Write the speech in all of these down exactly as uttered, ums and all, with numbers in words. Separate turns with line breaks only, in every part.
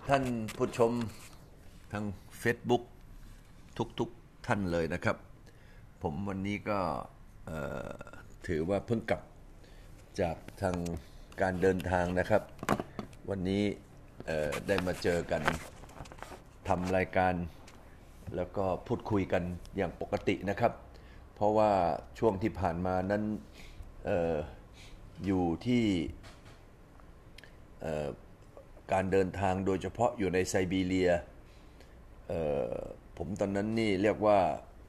ท่านผู้ชมทาง Facebook ทุกๆท่านเลยนะครับผมวันนี้ก็ถือว่าเพิ่งกลับจากทางการเดินทางนะครับวันนี้ได้มาเจอกันทำรายการแล้วก็พูดคุยกันอย่างปกตินะครับเพราะว่าช่วงที่ผ่านมานั้น อ, ออยู่ที่การเดินทางโดยเฉพาะอยู่ในไซบีเรียผมตอนนั้นนี่เรียกว่า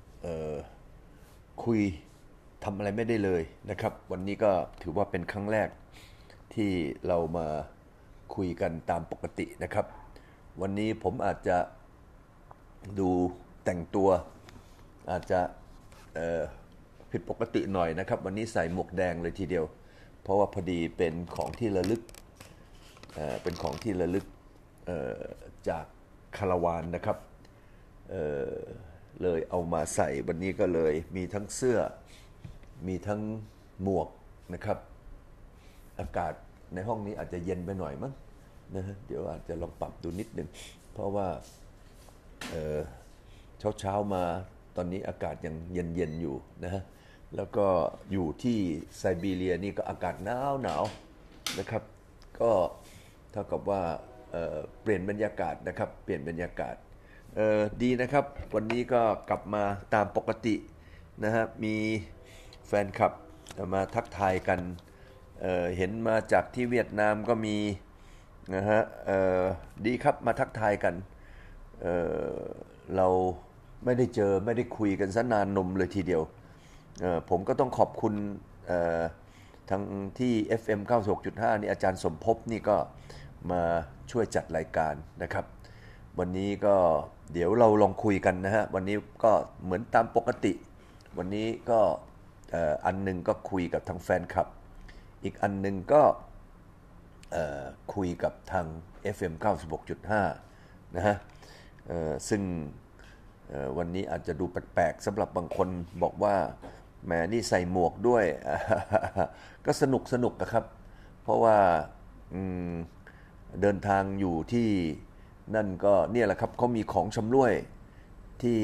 คุยทำอะไรไม่ได้เลยนะครับวันนี้ก็ถือว่าเป็นครั้งแรกที่เรามาคุยกันตามปกตินะครับวันนี้ผมอาจจะดูแต่งตัวอาจจะผิดปกติหน่อยนะครับวันนี้ใส่หมวกแดงเลยทีเดียวเพราะว่าพอดีเป็นของที่ระลึกเอ่อเป็นของที่ระลึกเอ่อจากคาราวานนะครับเอ่อเลยเอามาใส่วันนี้ก็เลยมีทั้งเสื้อมีทั้งหมวกนะครับอากาศในห้องนี้อาจจะเย็นไปหน่อยมั้งนะฮะเดี๋ยวอาจจะลองปรับดูนิดนึงเพราะว่าเอ่อเช้าเช้ามาตอนนี้อากาศยังเย็นเย็นอยู่นะฮะแล้วก็อยู่ที่ไซบีเรียนี่ก็อากาศหนาวหนาวนะครับก็เท่ากับว่า เอ่อ เปลี่ยนบรรยากาศนะครับเปลี่ยนบรรยากาศดีนะครับวันนี้ก็กลับมาตามปกตินะฮะมีแฟนคลับมาทักทายกัน เอ่อ เห็นมาจากที่เวียดนามก็มีนะฮะดีครับมาทักทายกัน เอ่อ เราไม่ได้เจอไม่ได้คุยกันซะนานนมเลยทีเดียวผมก็ต้องขอบคุณทางที่ เอฟ เอ็ม เก้าสิบหกจุดห้า นี่อาจารย์สมภพนี่ก็มาช่วยจัดรายการนะครับวันนี้ก็เดี๋ยวเราลองคุยกันนะฮะวันนี้ก็เหมือนตามปกติวันนี้ก็อันนึงก็คุยกับทางแฟนคลับอีกอันนึงก็คุยกับทาง เอฟ เอ็ม เก้าสิบหกจุดห้า นะฮะซึ่งวันนี้อาจจะดูแปลกๆสำหรับบางคนบอกว่าแหมนี่ใส่หมวกด้วย ก็สนุกสนุกนะครับเพราะว่าเดินทางอยู่ที่นั่นก็เนี่ยแหละครับเขามีของชำร่วยที่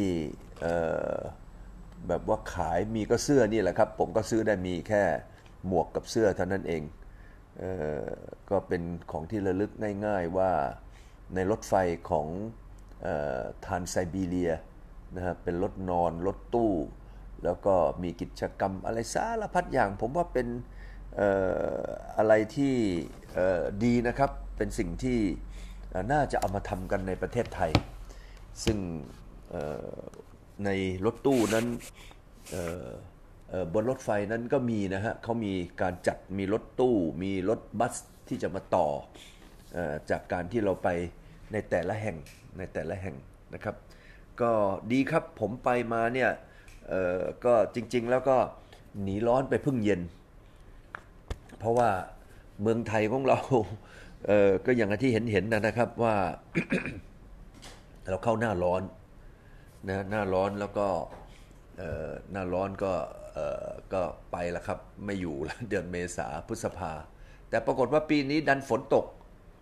แบบว่าขายมีก็เสื้อนี่แหละครับผมก็ซื้อได้มีแค่หมวกกับเสื้อเท่านั้นเองเออก็เป็นของที่ระลึกง่ายๆว่าในรถไฟของทรานไซบีเรียนะฮะเป็นรถนอนรถตู้แล้วก็มีกิจกรรมอะไรสารพัดอย่างผมว่าเป็นเอ่ออะไรที่เอ่อดีนะครับเป็นสิ่งที่น่าจะเอามาทำกันในประเทศไทยซึ่งในรถตู้นั้นบนรถไฟนั้นก็มีนะฮะเขามีการจัดมีรถตู้มีรถบัสที่จะมาต่อจากการที่เราไปในแต่ละแห่งในแต่ละแห่งนะครับก็ดีครับผมไปมาเนี่ยก็จริงๆแล้วก็หนีร้อนไปพึ่งเย็นเพราะว่าเมืองไทยของเราเออก็อย่างที่เห็นเห็นนะครับว่า เราเข้าหน้าร้อนนะหน้าร้อนแล้วก็หน้าร้อนก็ก็ไปแล้วครับไม่อยู่แล้วเดือนเมษาพฤษภาแต่ปรากฏว่าปีนี้ดันฝนตก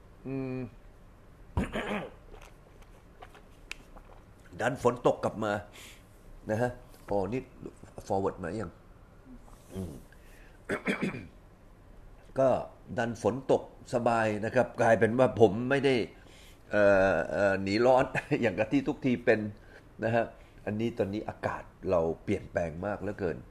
ดันฝนตกกลับมานะฮะโอ้นี่ forward มาอย่างก็ดันฝนตกสบายนะครับกลายเป็นว่าผมไม่ได้หนีร้อนอย่างกับที่ทุกทีเป็นนะฮะอันนี้ตอนนี้อากาศเราเปลี่ยนแปลงมากเหลือเกิน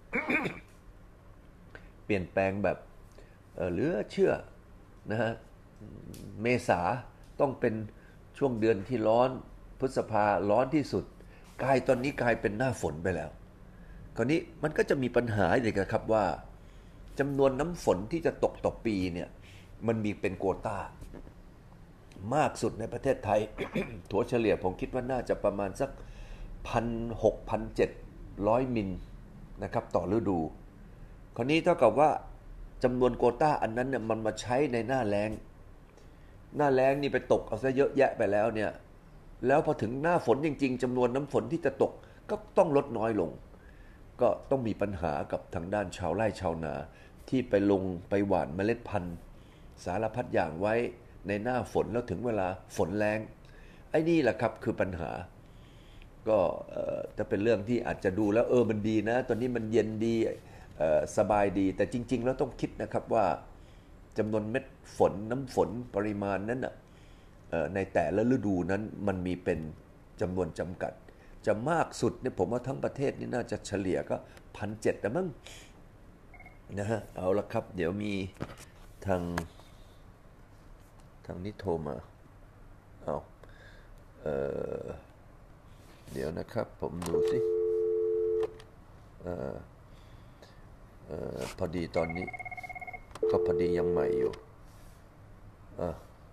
เปลี่ยนแปลงแบบเหลือเชื่อนะฮะเมษาต้องเป็นช่วงเดือนที่ร้อนพฤษภาร้อนที่สุดกลายตอนนี้กลายเป็นหน้าฝนไปแล้วคราวนี้มันก็จะมีปัญหาอีกครับว่าจำนวนน้ำฝนที่จะตกต่อปีเนี่ยมันมีเป็นโควต้ามากสุดในประเทศไทย ถัวเฉลี่ยผมคิดว่าน่าจะประมาณสักพันหกพันเจ็ดร้อยมิลนะครับต่อฤดูคราวนี้เท่ากับว่าจำนวนโควต้าอันนั้นเนี่ยมันมาใช้ในหน้าแล้งหน้าแล้งนี่ไปตกเอาซะเยอะแยะไปแล้วเนี่ยแล้วพอถึงหน้าฝนจริงๆจำนวนน้ำฝนที่จะตกก็ต้องลดน้อยลงก็ต้องมีปัญหากับทางด้านชาวไร่ชาวนาที่ไปลงไปหว่านเมล็ดพันธุ์สารพัดอย่างไว้ในหน้าฝนแล้วถึงเวลาฝนแรงไอ้นี่แหละครับคือปัญหาก็จะเป็นเรื่องที่อาจจะดูแล้วเออมันดีนะตอนนี้มันเย็นดีสบายดีแต่จริงๆแล้วต้องคิดนะครับว่าจำนวนเม็ดฝนน้ำฝนปริมาณนั้นนะในแต่ละฤดูนั้นมันมีเป็นจำนวนจำกัดจะมากสุดเนี่ยผมว่าทั้งประเทศนี่น่าจะเฉลี่ยก็พันเจ็ดนะมั้งนะฮะเอาละครับเดี๋ยวมีทางทางนี้โทรมาเอาเออเดี๋ยวนะครับผมดูสิเออเออพอดีตอนนี้ก็พอดียังใหม่อยู่อ่ะ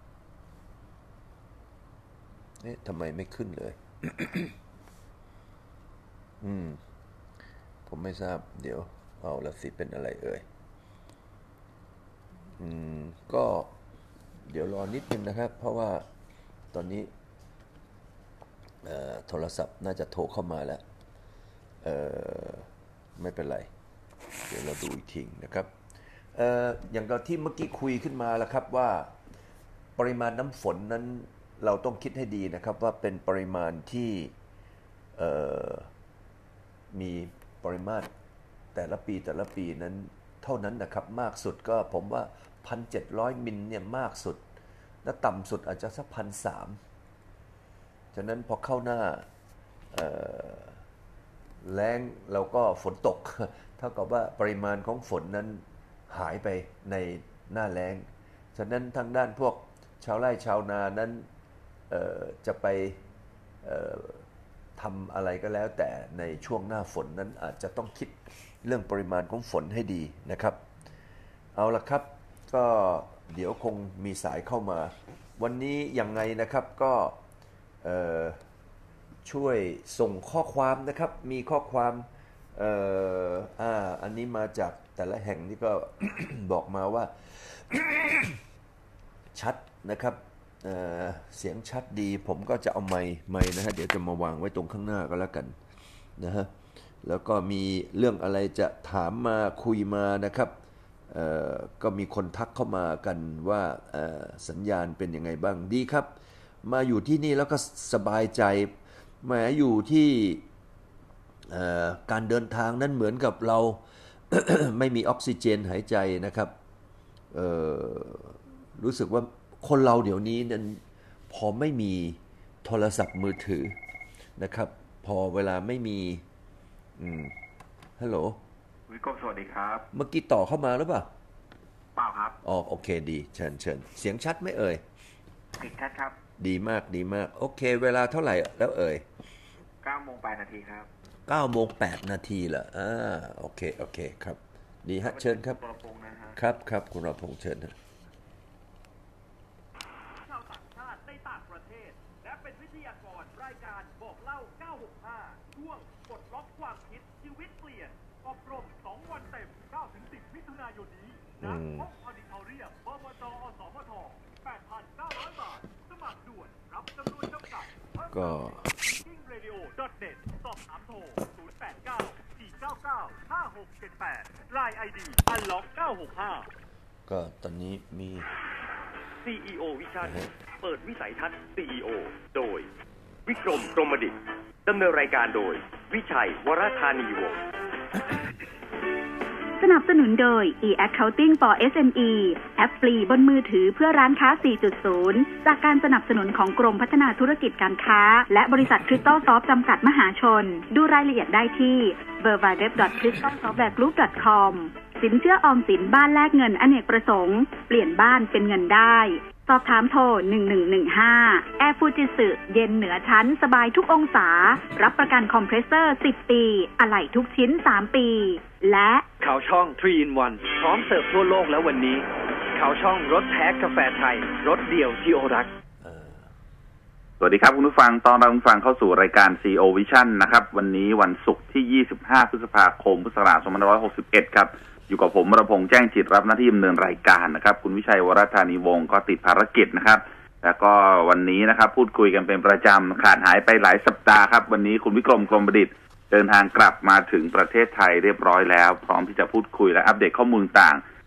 เอ๊ะทำไมไม่ขึ้นเลย อืมผมไม่ทราบเดี๋ยวเอาละสิเป็นอะไรเอ่ยอืมก็เดี๋ยวรอนิดนึงนะครับเพราะว่าตอนนี้โทรศัพท์น่าจะโทรเข้ามาแล้วเอ่อไม่เป็นไรเดี๋ยวเราดูอีกทีนะครับเอ่ออย่างกับที่เมื่อกี้คุยขึ้นมาแล้วครับว่าปริมาณน้ำฝนนั้นเราต้องคิดให้ดีนะครับว่าเป็นปริมาณที่เอ่อมีปริมาณแต่ละปีแต่ละปีนั้นเท่านั้นนะครับมากสุดก็ผมว่า หนึ่งพันเจ็ดร้อย มิลเนี่ยมากสุดและต่ำสุดอาจจะสัก หนึ่งพันสามร้อย ฉะนั้นพอเข้าหน้าแล้งเราก็ฝนตกเท่ากับว่าปริมาณของฝนนั้นหายไปในหน้าแล้งฉะนั้นทางด้านพวกชาวไร่ชาวนานั้นจะไปทำอะไรก็แล้วแต่ในช่วงหน้าฝนนั้นอาจจะต้องคิดเรื่องปริมาณของฝนให้ดีนะครับเอาละครับก็เดี๋ยวคงมีสายเข้ามาวันนี้ยังไงนะครับก็ช่วยส่งข้อความนะครับมีข้อความเอ่ออ่าอันนี้มาจากแต่ละแห่งนี่ก็ บอกมาว่า ชัดนะครับเอ่อเสียงชัดดีผมก็จะเอาไมค์ไมค์นะฮะเดี๋ยวจะมาวางไว้ตรงข้างหน้าก็แล้วกันนะฮะแล้วก็มีเรื่องอะไรจะถามมาคุยมานะครับเอ่อก็มีคนทักเข้ามากันว่าเอ่อสัญญาณเป็นยังไงบ้างดีครับมาอยู่ที่นี่แล้วก็สบายใจแม้อยู่ที่การเดินทางนั้นเหมือนกับเรา ไม่มีออกซิเจนหายใจนะครับรู้สึกว่าคนเราเดี๋ยวนี้นั้นพอไม่มีโทรศัพท์มือถือนะครับพอเวลาไม่มีฮัลโหล
วิโก้สวัสดีครับ
เมื่อกี้ต่อเข้ามาหรือเปล่า
เปล่าครับ
อ๋อโอเคดีเชิญเชิญเสียงชัดไหมเอ่ย
ติดชัดครับ
ดีมากดีมากโอเคเวลาเท่าไหร่แล้วเอ่ย
เก้าโมงแปดนาทีครับ
เก้าโมงแปดนาทีเหรออ่าโอเคโอเคครับดีฮะเชิญครับครับครับคุณรพงษ์เชิญนะ
ชาวต่างชาติในต่างประเทศและเป็นวิทยากรรายการบอกเล่าเก้าหกห้าช่วงปลดล็อกความคิดชีวิตเปลี่ยนอบรมสองวันเต็ม เก้าถึงสิบ มิถุนายนนี้ณห้องออดิทอเรียมบมจอสมท แปดพันเก้าร้อย บาทสมัครด่วนรับจำนวนจำกัด
ก็
คิงเรดิโอ ดอท เน็ต สอบถามโทร ศูนย์ แปด เก้า สี่ เก้า เก้า ห้า หก เจ็ด แปด ไลน์ ไอ ดี อันล็อก เก้าหกห้า
ก็ตอนนี้มี
ซี อี โอ Vision เปิดวิสัยทัศน์ ซี อี โอ โดยวิกรมกรมดิษฐ์ดำเนินรายการโดยวิชัยวรธานีวงศ์
สนับสนุนโดย e-accounting for เอส เอ็ม อี แอปฟรีบนมือถือเพื่อร้านค้า สี่จุดศูนย์ จากการสนับสนุนของกรมพัฒนาธุรกิจการค้าและบริษัทคริสตัลซอฟต์จำกัดมหาชนดูรายละเอียดได้ที่ ดับเบิลยู ดับเบิลยู ดับเบิลยู ดอท คริสตัลซอฟต์แวร์กรุ๊ป ดอท คอม สินเชื่อออมสินบ้านแลกเงินอเนกประสงค์เปลี่ยนบ้านเป็นเงินได้สอบถามโทรหนึ่งหนึ่งหนึ่งห้าแอร์ฟูจิสึเย็นเหนือชั้นสบายทุกองศารับประกันคอมเพรสเซอร์สิบปีอะไหล่ทุกชิ้นสามปีและ
ข่าวช่อง ทรี อิน วัน พร้อมเสิร์ฟทั่วโลกแล้ววันนี้ข่าวช่องรสแท้กาแฟไทยรสเดียวที่โอรัก
สวัสดีครับคุณผู้ฟังตอนรับคุณฟังเข้าสู่รายการ ซี อี โอ Vision นะครับวันนี้วันศุกร์ที่ยี่สิบห้าพฤษภาคมพุทธศักราชสองพันห้าร้อยหกสิบเอ็ดครับอยู่กับผมวรพงษ์แจ้งจิตรับหน้าที่ดำเนินรายการนะครับคุณวิชัยวรธานีวงศ์ก็ติดภารกิจนะครับแล้วก็วันนี้นะครับพูดคุยกันเป็นประจำขาดหายไปหลายสัปดาห์ครับวันนี้คุณวิกรมกรมประดิษฐ์เดินทางกลับมาถึงประเทศไทยเรียบร้อยแล้วพร้อมที่จะพูดคุยและอัปเดตข้อมูลต่าง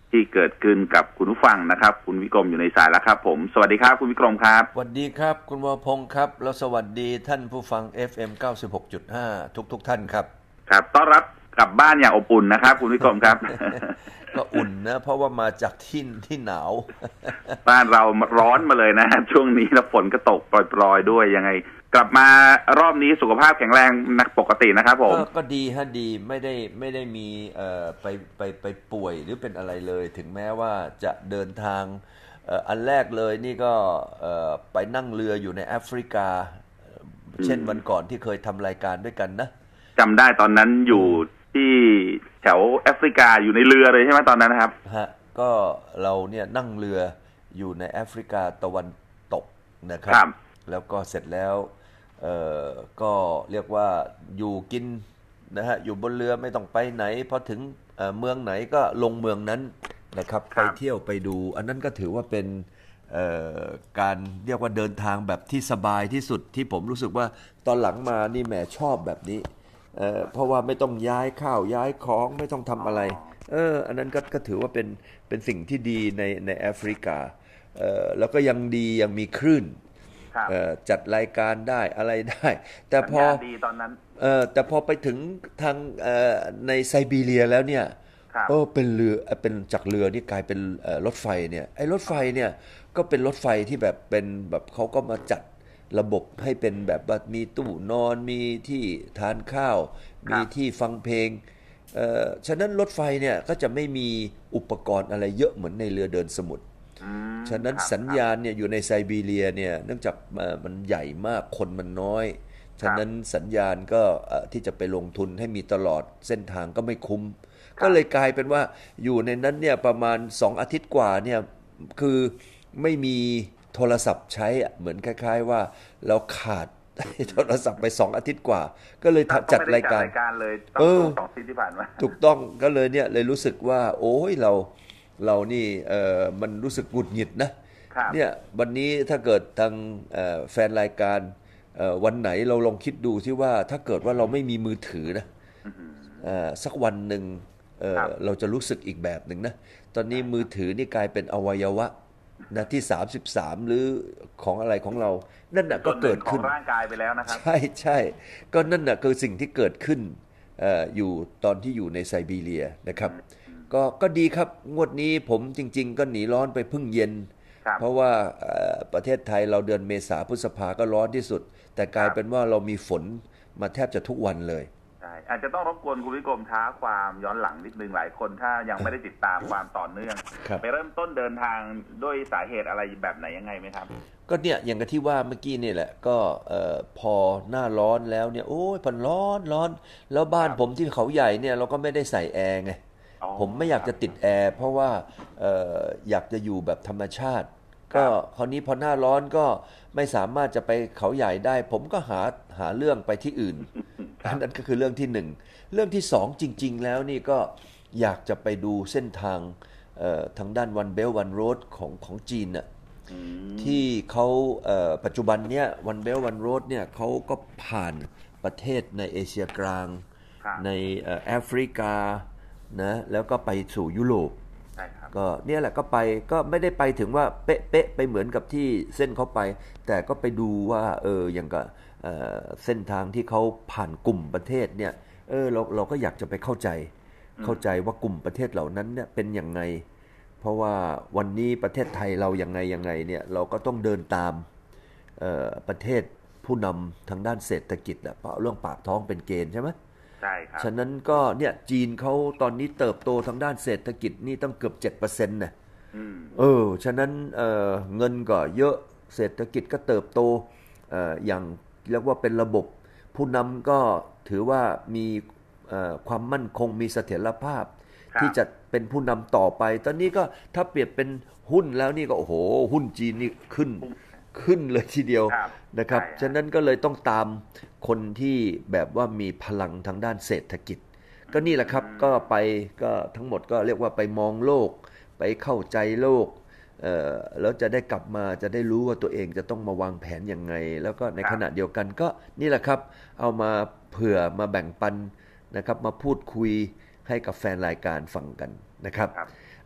ที่เกิดขึ้นกับคุณผู้ฟังนะครับคุณวิกรมอยู่ในสายแล้วครับผมสวัสดีครับคุณวิกรมครับ
สวัสดีครับคุณวรพงศ์ครับแล้วสวัสดีท่านผู้ฟัง เอฟ เอ็ม เก้าสิบหกจุดห้า ทุกๆท่านครับ
ครับต้อนรับกลับบ้านอย่างอบอุ่นนะครับคุณวิกรมครับ
ก็อุ่นนะเพราะว่ามาจากที่ที่หนาว
บ้านเราร้อนมาเลยนะช่วงนี้แล้วฝนก็ตกปรอยๆด้วยยังไงกลับมารอบนี้สุขภาพแข็งแรงนักปกตินะครับผม
ก็ดีฮะดีไม่ได้ไม่ได้มีเอ่อไปไปไปป่วยหรือเป็นอะไรเลยถึงแม้ว่าจะเดินทางเอ่ออันแรกเลยนี่ก็เอ่อไปนั่งเรืออยู่ในแอฟริกาเช่นวันก่อนที่เคยทำรายการด้วยกันนะ
จำได้ตอนนั้นอยู่ที่แถวแอฟริกาอยู่ในเรือเลยใช่ไหมตอนนั้นนะครับ
ฮะก็เราเนี่ยนั่งเรืออยู่ในแอฟริกาตะวันตกนะครับแล้วก็เสร็จแล้วเอ่อก็เรียกว่าอยู่กินนะฮะอยู่บนเรือไม่ต้องไปไหนพอถึงเอ่อเมืองไหนก็ลงเมืองนั้นนะครับไปเที่ยวไปดูอันนั้นก็ถือว่าเป็นเอ่อการเรียกว่าเดินทางแบบที่สบายที่สุดที่ผมรู้สึกว่าตอนหลังมานี่แหมชอบแบบนี้เอ่อเพราะว่าไม่ต้องย้ายข้าวย้ายของไม่ต้องทำอะไรเอออันนั้นก็ก็ถือว่าเป็นเป็นสิ่งที่ดีในในแอฟริกาเอ่อแล้วก็ยังดียังมีคลื่นจัดรายการได้อะไรได้แต่พอ
ดีตอนนั้น
เออแต่พอไปถึงทางเอ่อในไซบีเรียแล้วเนี่ยเออเป็นเรือเป็นจากเรือนี่กลายเป็นเอ่อรถไฟเนี่ยไอ้รถไฟเนี่ยก็เป็นรถไฟที่แบบเป็นแบบเขาก็มาจัดระบบให้เป็นแบบว่ามีตู้นอนมีที่ทานข้าวมีที่ฟังเพลงเอ่อฉะนั้นรถไฟเนี่ยก็จะไม่มีอุปกรณ์อะไรเยอะเหมือนในเรือเดินสมุทรฉะนั้นสัญญาณเนี่ยอยู่ในไซบีเรียเนี่ยเนื่องจากมันใหญ่มากคนมันน้อยฉะนั้นสัญญาณก็ที่จะไปลงทุนให้มีตลอดเส้นทางก็ไม่คุ้มก็เลยกลายเป็นว่าอยู่ในนั้นเนี่ยประมาณสองอาทิตย์กว่าเนี่ยคือไม่มีโทรศัพท์ใช้เหมือนคล้ายๆว่าเราขาดโทรศัพท์ไปสองอาทิตย์กว่าก็เลยจัดรายการ
เลยเออสองอาทิตย์ที่ผ่านมา
ถูกต้องก็เลยเนี่ยเลยรู้สึกว่าโอ้ยเราเรานี่เอ่อมันรู้สึกหงุดหงิดนะเนี่ยวันนี้ถ้าเกิดทางแฟนรายการวันไหนเราลองคิดดูซิว่าถ้าเกิดว่าเราไม่มีมือถือนะสักวันหนึ่ง เ, เราจะรู้สึกอีกแบบหนึ่งนะตอนนี้มือถือนี่กลายเป็นอวัยวะนะที่สามสิบสามหรือของอะไรของเรานั่นน่ะก็เกิดขึ้น
ของร่างกายไปแล้วนะครับ
ใช่ใช่ก็นั่นน่ะคือสิ่งที่เกิดขึ้น อ, อยู่ตอนที่อยู่ในไซบีเรียนะครับก็ก็ดีครับงวดนี้ผมจริงๆก็หนีร้อนไปพึ่งเย็นเพราะว่าประเทศไทยเราเดือนเมษาพฤษภาก็ร้อนที่สุดแต่กลายเป็นว่าเรามีฝนมาแทบจะทุกวันเลย
ใช่อาจจะต้องรบกวนคุณวิกรมท้าความย้อนหลังนิดนึงหลายคนถ้ายังไม่ได้ติดตามความต่อเนื่องไปเริ่มต้นเดินทางด้วยสาเหตุอะไรแบบไหนยังไงไหมครับ
ก็เนี่ยอย่างที่ว่าเมื่อกี้นี่แหละก็พอหน้าร้อนแล้วเนี่ยโอ้ยพันร้อนร้อนแล้วบ้านผมที่เขาใหญ่เนี่ยเราก็ไม่ได้ใส่แอร์ไงผมไม่อยากจะติดแอร์เพราะว่า อ, อ, อยากจะอยู่แบบธรรมชาติก็คราวนี้พอหน้าร้อนก็ไม่สามารถจะไปเขาใหญ่ได้ผมก็หาหาเรื่องไปที่อื่นอันนั้นก็คือเรื่องที่หนึ่งเรื่องที่สองจริงๆแล้วนี่ก็อยากจะไปดูเส้นทางทางด้านวันเบลวันโรดของของจีนน่ะที่เขาปัจจุบันเนี้ยวันเบลวันโรดเนี่ยเขาก็ผ่านประเทศในเอเชียกลางในแอฟริกานะแล้วก็ไปสู่ยุโรปก็เนี่ยแหละก็ไปก็ไม่ได้ไปถึงว่าเป๊ะๆไปเหมือนกับที่เส้นเขาไปแต่ก็ไปดูว่าเอออย่างกับเอ่อเส้นทางที่เขาผ่านกลุ่มประเทศเนี่ยเออเราเราก็อยากจะไปเข้าใจเข้าใจว่ากลุ่มประเทศเหล่านั้นเนี่ยเป็นยังไงเพราะว่าวันนี้ประเทศไทยเรายังไงยังไงเนี่ยเราก็ต้องเดินตามเอ่อประเทศผู้นำทางด้านเศรษฐกิจแหละเพราะเรื่องปากท้องเป็นเกณฑ์ใช่ไหม
ใช่ครับ
ฉะนั้นก็เนี่ยจีนเขาตอนนี้เติบโตทางด้านเศรษฐกิจนี่ต้องเกือบ เจ็ดเปอร์เซ็นต์ นะเออฉะนั้นเอ่อเงินก็เยอะเศรษฐกิจก็เติบโตเอ่ออย่างเรียกว่าเป็นระบบผู้นำก็ถือว่ามีเอ่อความมั่นคงมีเสถียรภาพที่จะเป็นผู้นำต่อไปตอนนี้ก็ถ้าเปรียบเป็นหุ้นแล้วนี่ก็โอ้โหหุ้นจีนนี่ขึ้นขึ้นเลยทีเดียวนะครับฉะนั้นก็เลยต้องตามคนที่แบบว่ามีพลังทางด้านเศรษฐกิจก็นี่แหละครับก็ไปก็ทั้งหมดก็เรียกว่าไปมองโลกไปเข้าใจโลกเอ่อแล้วจะได้กลับมาจะได้รู้ว่าตัวเองจะต้องมาวางแผนยังไงแล้วก็ในขณะเดียวกันก็นี่แหละครับเอามาเผื่อมาแบ่งปันนะครับมาพูดคุยให้กับแฟนรายการฟังกันนะครับ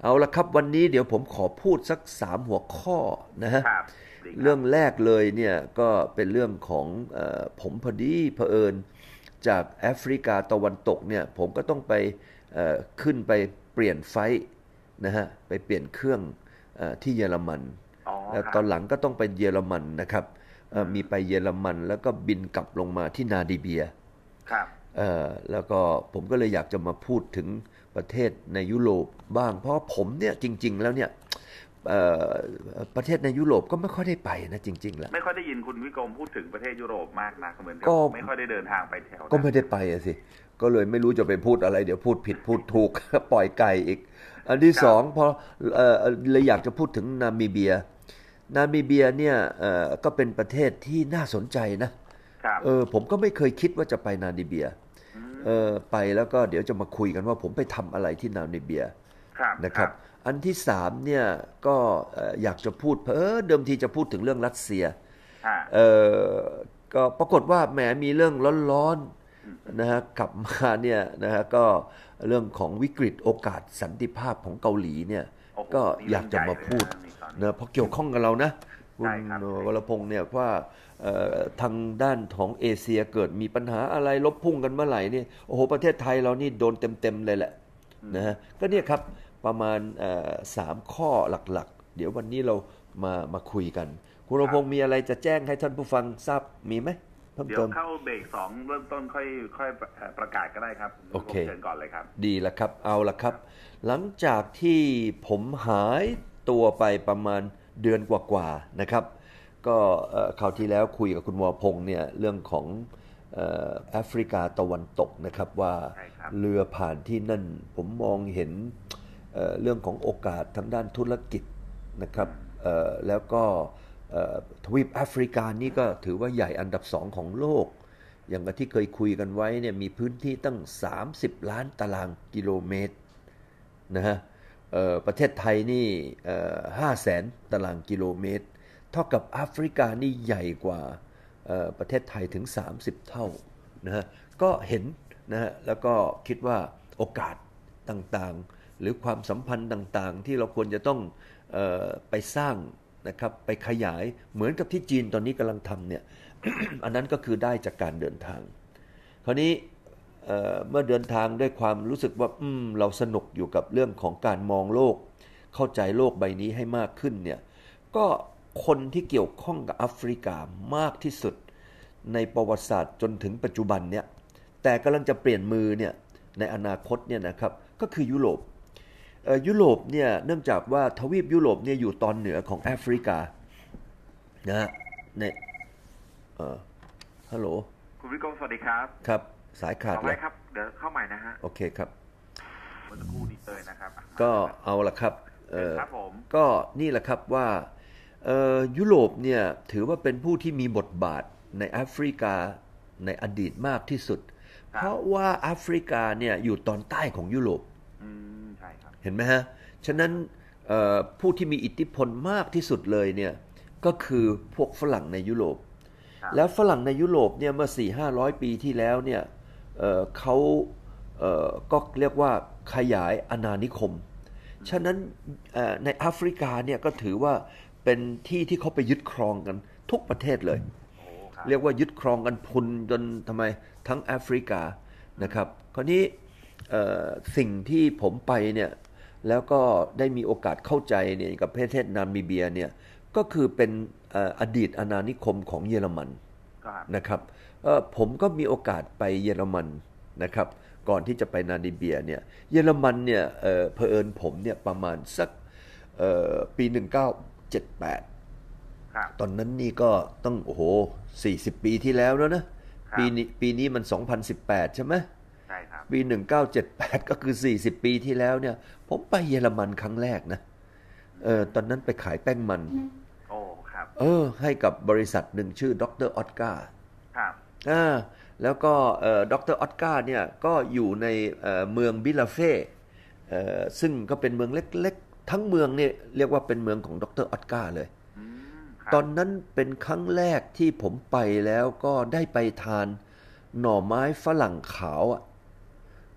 เอาละครับวันนี้เดี๋ยวผมขอพูดสักสามหัวข้อนะฮะ
ครับดีครับ
เรื่องแรกเลยเนี่ยก็เป็นเรื่องของเอ่อผมพอดีเผอิญจากแอฟริกาตะวันตกเนี่ยผมก็ต้องไปเอ่อขึ้นไปเปลี่ยนไฟล์นะฮะไปเปลี่ยนเครื่องเอ่อที่เยอรมัน
อ๋อ
แล้ว
ครับ
ตอนหลังก็ต้องไปเยอรมันนะครับเอ่อมีไปเยอรมันแล้วก็บินกลับลงมาที่นาดิเบีย
ครับ
เอ่อแล้วก็ผมก็เลยอยากจะมาพูดถึงประเทศในยุโรปบ้าง เพราะผมเนี่ยจริงๆแล้วเนี่ยเอ่อประเทศในยุโรปก็ไม่ค่อยได้ไปนะจริงๆแล้ว
ไม่ค่อยได้ยินคุณวิกรมพูดถึงประเทศยุโรปมากนะเหมือนกับ
ก็
ไม่ค่อยได้เดินทางไปแถวนั้น
ก็ไม่ได้ไปอะสิก็เลยไม่รู้จะไปพูดอะไรเดี๋ยวพูดผิดพูดถูก ปล่อยไก่อีก อันที่สองพอเอ่อเลยอยากจะพูดถึงนามิเบียนามิเบียเนี่ยเอ่อก็เป็นประเทศที่น่าสนใจนะครับ เออผมก็ไม่เคยคิดว่าจะไปนามิเบียเออไปแล้วก็เดี๋ยวจะมาคุยกันว่าผมไปทำอะไรที่นามิเบีย
ครับ
นะครับอันที่สามเนี่ยก็เอ่ออยากจะพูดเออเดิมทีจะพูดถึงเรื่องรัสเซีย
อ่า
เออก็ปรากฏว่าแหมมีเรื่องร้อนๆนะฮะกลับมาเนี่ยนะฮะก็เรื่องของวิกฤตโอกาสสันติภาพของเกาหลีเนี่ย
โอ้โห
ก็
นี่
อยากจะมาพูด
เรื่องใหญ่เลยนะ
นะเพราะเกี่ยวข้องกับเรานะคุณ
ใช่ครับ
วรพงษ์เนี่ยว่าเอ่อทางด้านของเอเชียเกิดมีปัญหาอะไรลบพุ่งกันเมื่อไหร่นี่โอ้โหประเทศไทยเรานี่โดนเต็มๆเลยแหละนะฮะก็เนี่ยครับประมาณเอ่อสามข้อหลักๆ เดี๋ยววันนี้เรามามาคุยกัน คุณวรพงษ์มีอะไรจะแจ้งให้ท่านผู้ฟังทราบมีไหมเพิ่ม
เดี๋ย
เติ
ว
ม
เข้าเบรกสองเริ่มต้นค่อยค่อยประกาศก็ได้ครับ
โอเค
เชิญก่อนเลยครับ
ดีละครับเอาละครับ หลังจากที่ผมหายตัวไปประมาณเดือนกว่าๆนะครับก็เอ่อคราวที่แล้วคุยกับคุณวรพงษ์เนี่ยเรื่องของเอ่อแอฟริกาตะวันตกนะครับว่า
ใช่ครับ
เรือผ่านที่นั่นผมมองเห็นเอ่อเรื่องของโอกาสทางด้านธุรกิจนะครับเอ่อแล้วก็เอ่อทวีปแอฟริกานี่ก็ถือว่าใหญ่อันดับสองของโลก อย่างที่เคยคุยกันไว้เนี่ยมีพื้นที่ตั้งสามสิบล้านตารางกิโลเมตรนะฮะเอ่อประเทศไทยนี่เอ่อห้าแสนตารางกิโลเมตร เท่ากับแอฟริกานี่ใหญ่กว่าเอ่อประเทศไทยถึงสามสิบเท่านะฮะก็เห็นนะฮะแล้วก็คิดว่าโอกาสต่างๆ หรือความสัมพันธ์ต่างๆ ที่เราควรจะต้องเอ่อไปสร้างนะครับไปขยายเหมือนกับที่จีนตอนนี้กำลังทำเนี่ย อันนั้นก็คือได้จากการเดินทาง คราวนี้เอ่อเมื่อเดินทางด้วยความรู้สึกว่าอืมเราสนุกอยู่กับเรื่องของการมองโลก เข้าใจโลกใบนี้ให้มากขึ้นเนี่ยก็คนที่เกี่ยวข้องกับแอฟริกามากที่สุดในประวัติศาสตร์จนถึงปัจจุบันเนี่ยแต่กำลังจะเปลี่ยนมือเนี่ยในอนาคตเนี่ยนะครับก็คือยุโรปเอ่อยุโรปเนี่ยเนื่องจากว่าทวีปยุโรปเนี่ยอยู่ตอนเหนือของแอฟริกานะฮะในเอ่อฮัลโหล
คุณวิกรมสวัสดีครับ
ครับสายขาด
เอา
เล
ไว้
ย
ครับ เดี๋ยวเข้าใหม่นะฮะ
โอเคครับ
เมื่อสักครู่นี้เลยนะครับ
ก็เอาละครับเอ่อ
ครับผม
ก็นี่แหละครับว่าเอ่อยุโรปเนี่ยถือว่าเป็นผู้ที่มีบทบาทในแอฟริกาในอดีตมากที่สุด เพราะว่าแอฟริกาเนี่ยอยู่ตอนใต้ของยุโรป
อืมใช่ครับ
เห็นไหมฮะ ฉะนั้นเอ่อผู้ที่มีอิทธิพลมากที่สุดเลยเนี่ยก็คือพวกฝรั่งในยุโรป
ครับ
แล้วฝรั่งในยุโรปเนี่ยเมื่อ สี่ห้าร้อย ปีที่แล้วเนี่ยเอ่อเขาเอ่อก็เรียกว่าขยายอาณานิคม ฉะนั้นเอ่อในแอฟริกาเนี่ยก็ถือว่าเป็นที่ที่เขาไปยึดครองกันทุกประเทศเลย
โอ้ครับ
เรียกว่ายึดครองกันพุนจนทำไมทั้งแอฟริกานะครับ คราวนี้เอ่อสิ่งที่ผมไปเนี่ยแล้วก็ได้มีโอกาสเข้าใจเนี่ยกับประเทศนามิเบียเนี่ยก็คือเป็นเอ่ออดีตอาณานิคมของเยอรมัน
ครับ
นะครับเอ่อผมก็มีโอกาสไปเยอรมันนะครับก่อนที่จะไปนามิเบียเนี่ยเยอรมันเนี่ยเอ่อเผอิญผมเนี่ยประมาณสักเอ่อปีหนึ่งเก้าเจ็ดแปด
ครับ
ตอนนั้นนี่ก็ต้องโอ้โหสี่สิบปีที่แล้วแล้วนะครับ ปีนี้ปีนี้มันสองพันสิบแปดใช่ไหม
ใช่ครับ
ปีหนึ่งเก้าเจ็ดแปดก็คือสี่สิบปีที่แล้วเนี่ยผมไปเยอรมันครั้งแรกนะเออตอนนั้นไปขายแป้งมัน
โอ้ครับ
เออให้กับบริษัทหนึ่งชื่อดรออสการ์
ครับ
อ่าแล้วก็เอ่อดรออสการ์เนี่ยก็อยู่ในเอ่อเมืองบิลาเฟ่เอ่อซึ่งก็เป็นเมืองเล็กๆ ทั้งเมืองเนี่ยเรียกว่าเป็นเมืองของดรออสการ์เลย
อืมครับ
ตอนนั้นเป็นครั้งแรกที่ผมไปแล้วก็ได้ไปทานหน่อไม้ฝรั่งขาวอะ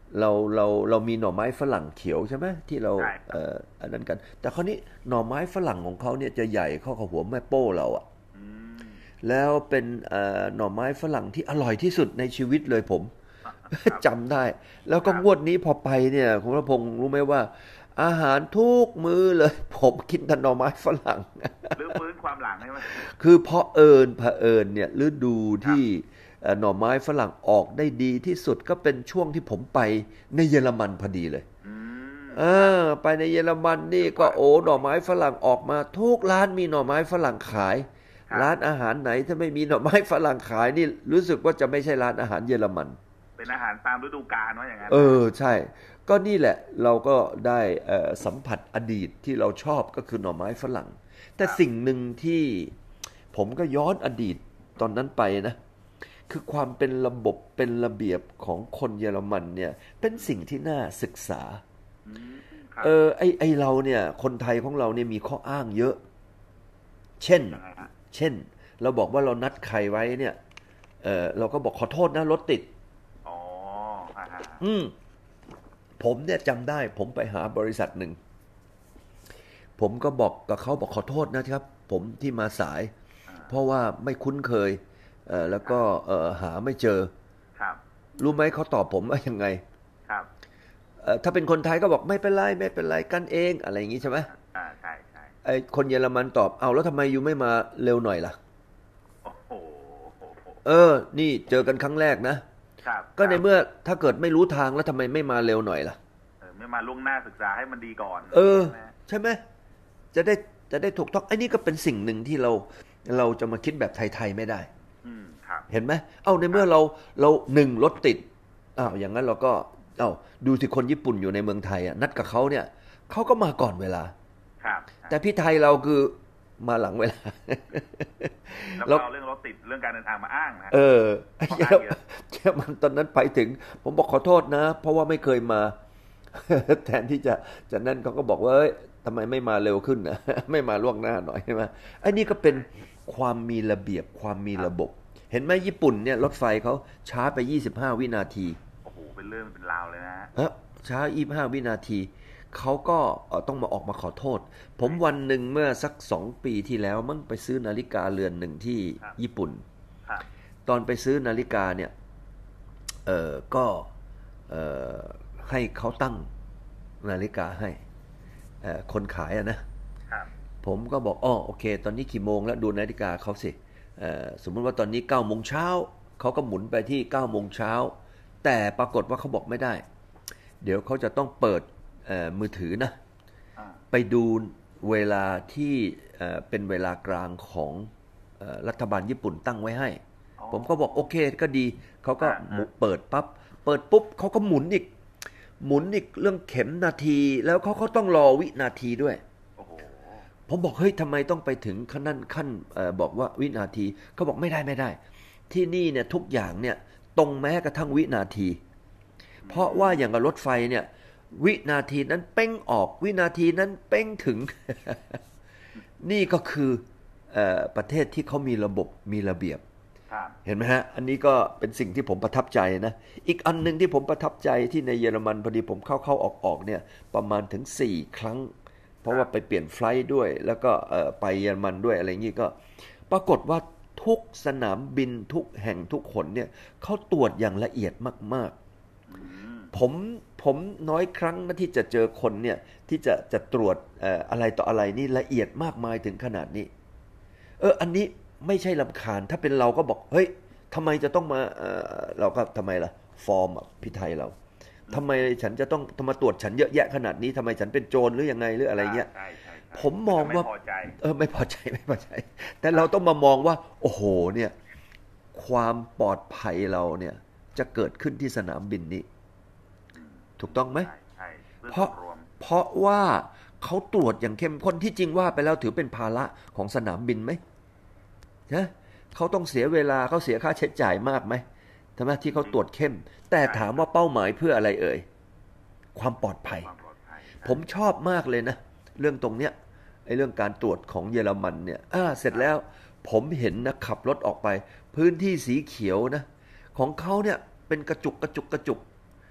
เราเราเรามีหน่อไม้ฝรั่งเขียวใช่ไหมที่เราเอ่ออันนั้นกันแต่คราวนี้หน่อไม้ฝรั่งของเขาเนี่ยจะใหญ่เข้ากับหัวแม่โป้เราอะแล้วเป็นเอ่อหน่อไม้ฝรั่งที่อร่อยที่สุดในชีวิตเลยผมจำได้แล้วก็งวดนี้พอไปเนี่ยคุณพระพงษ์รู้ไหมว่าอาหารทุกมื้อเลยผมกินแต่หน่อไม้ฝรั่ง
หรือฟื้นความหลังใช่ไหม
คือเพราะเอิญเผอิญเนี่ยฤดูที่หน่อไม้ฝรั่งออกได้ดีที่สุดก็เป็นช่วงที่ผมไปในเยอรมันพอดีเลยเออไปในเยอรมันนี่ก็โอ้หน่อไม้ฝรั่งออกมาทุกร้านมีหน่อไม้ฝรั่งขายร้านอาหารไหนถ้าไม่มีหน่อไม้ฝรั่งขายนี่รู้สึกว่าจะไม่ใช่ร้านอาหารเยอรมัน
เป็นอาหารตามฤดูกาลว่าอย่างนั้น
เออใช่ก็นี่แหละเราก็ได้สัมผัสอดีตที่เราชอบก็คือหน่อไม้ฝรั่งแต่สิ่งหนึ่งที่ผมก็ย้อนอดีตตอนนั้นไปนะคือความเป็นระบบเป็นระเบียบของคนเยอรมันเนี่ยเป็นสิ่งที่น่าศึกษาเออไอไอเราเนี่ยคนไทยของเราเนี่ยมีข้ออ้างเยอะเช่นเช่นเราบอกว่าเรานัดใครไว้เนี่ยเออเราก็บอกขอโทษนะรถติด
อ๋อ
อืมผมเนี่ยจำได้ผมไปหาบริษัทหนึ่งผมก็บอกกับเขาบอกขอโทษนะครับผมที่มาสายเพราะว่าไม่คุ้นเคยเอ่อแล้วก็เอ่อหาไม่เจอ
ครับ
รู้ไหมเขาตอบผมว่ายังไง
ครับ
เอ่อถ้าเป็นคนไทยก็บอกไม่เป็นไรไม่เป็นไรกันเองอะไรอย่างงี้ใช่ไหม
อ่าใช่ใช่
ไอ้คนเยอรมันตอบเอาแล้วทำไมยูไม่มาเร็วหน่อยล่ะ
โอ้โห
เออนี่เจอกันครั้งแรกนะครับก็ในเมื่อถ้าเกิดไม่รู้ทางแล้วทำไมไม่มาเร็วหน่อยล่ะ
เออไม่มาล่วงหน้าศึกษาให้มันดีก่อน
เออใช่ไหมจะได้จะได้ถูกต้องไอ้นี่ก็เป็นสิ่งหนึ่งที่เราเราจะมาคิดแบบไทยๆไม่ได้เห็นไหมเอ้าในเมื่อเราเราหนึ่งรถติดอ้าวอย่างนั้นเราก็เอ้าดูสิคนญี่ปุ่นอยู่ในเมืองไทยอ่ะนัดกับเขาเนี่ยเขาก็มาก่อนเวลา
ครับ
แต่พี่ไทยเราคือมาหลังเวลา
แล้วเราเรื่องรถติดเรื่องการเดินทางมาอ้างนะ
เออเจ้ามันตอนนั้นไปถึงผมบอกขอโทษนะเพราะว่าไม่เคยมาแทนที่จะจะนั่นเขาก็บอกว่าเอ้ยทำไมไม่มาเร็วขึ้นนะไม่มาล่วงหน้าหน่อยใช่ไหมไอ้นี่ก็เป็นความมีระเบียบความมีระบบเห็นไหมญี่ปุ่นเนี่ยรถไฟเขาช้าไปยี่สิบห้าวินาที
โอ้โหเป็นเรื่องเป็นราวเลยนะ
ฮะช้ายี่สิบห้าวินาทีเขาก็ต้องมาออกมาขอโทษผมวันหนึ่งเมื่อสักสองปีที่แล้วมั่งไปซื้อนาฬิกาเรือนหนึ่งที่ญี่ปุ่นตอนไปซื้อนาฬิกาเนี่ยเออก็เออให้เขาตั้งนาฬิกาให้คนขายอะนะผมก็บอกอ๋อโอเคตอนนี้กี่โมงแล้วดูนาฬิกาเขาสิสมมติว่าตอนนี้เก้าโมงเช้าเขาก็หมุนไปที่เก้าโมงเช้าแต่ปรากฏว่าเขาบอกไม่ได้เดี๋ยวเขาจะต้องเปิดมือถือนะไปดูเวลาที่เป็นเวลากลางของรัฐบาลญี่ปุ่นตั้งไว้ให้ผมก็บอกโอเคก็ดีเขาก็เปิดปั๊บเปิดปุ๊บเขาก็หมุนอีกหมุนอีกเรื่องเข็มนาทีแล้วเขาเขาต้องรอวินาทีด้วยผมบอกเฮ้ยทำไมต้องไปถึงขั้นนั้นขั้นบอกว่าวินาทีเขาบอกไม่ได้ไม่ได้ที่นี่เนี่ยทุกอย่างเนี่ยตรงแม้กระทั่งวินาทีเพราะว่าอย่างกับรถไฟเนี่ยวินาทีนั้นเป้งออกวินาทีนั้นเป้งถึง นี่ก็คือประเทศที่เขามีระบบมีระเบียบเห็นไหมฮะอันนี้ก็เป็นสิ่งที่ผมประทับใจนะอีกอันนึงที่ผมประทับใจที่ในเยอรมันพอดีผมเข้าๆออกๆเนี่ยประมาณถึงสี่ครั้งเพราะว่าไปเปลี่ยนไฟล์ด้วยแล้วก็ไปเยอรมันด้วยอะไรอย่างนี้ก็ปรากฏว่าทุกสนามบินทุกแห่งทุกคนเนี่ยเขาตรวจอย่างละเอียดมากๆผมผมน้อยครั้งนะที่จะเจอคนเนี่ยที่จะจะตรวจอะไรต่ออะไรนี่ละเอียดมากมายถึงขนาดนี้เอออันนี้ไม่ใช่รำคาญถ้าเป็นเราก็บอกเฮ้ยทำไมจะต้องมาเอ่อเราก็ทำไมล่ะฟอร์มพี่ไทยเราทำไมฉันจะต้องมาตรวจฉันเยอะแยะขนาดนี้ทำไมฉันเป็นโจรหรือยังไงหรืออะไรเงี้ยผมมองว่าเออไม่พอใจไม่พอใจแต่เราต้องมามองว่าโอ้โหเนี่ยความปลอดภัยเราเนี่ยจะเกิดขึ้นที่สนามบินนี้ถูกต้องไหมเพราะเพราะว่าเขาตรวจอย่างเข้มข้นที่จริงว่าไปแล้วถือเป็นภาระของสนามบินไหมนะเขาต้องเสียเวลาเขาเสียค่าใช้จ่ายมากไหมทำไมที่เขาตรวจเข้มแต่ถามว่าเป้าหมายเพื่ออะไรเอ่ยความปลอดภัยผมชอบมากเลยนะเรื่องตรงเนี้ยไอ้เรื่องการตรวจของเยอรมันเนี่ยอ่าเสร็จแล้วผมเห็นนะขับรถออกไปพื้นที่สีเขียวนะของเขาเนี่ยเป็นกระจุกกระจุกกระจุก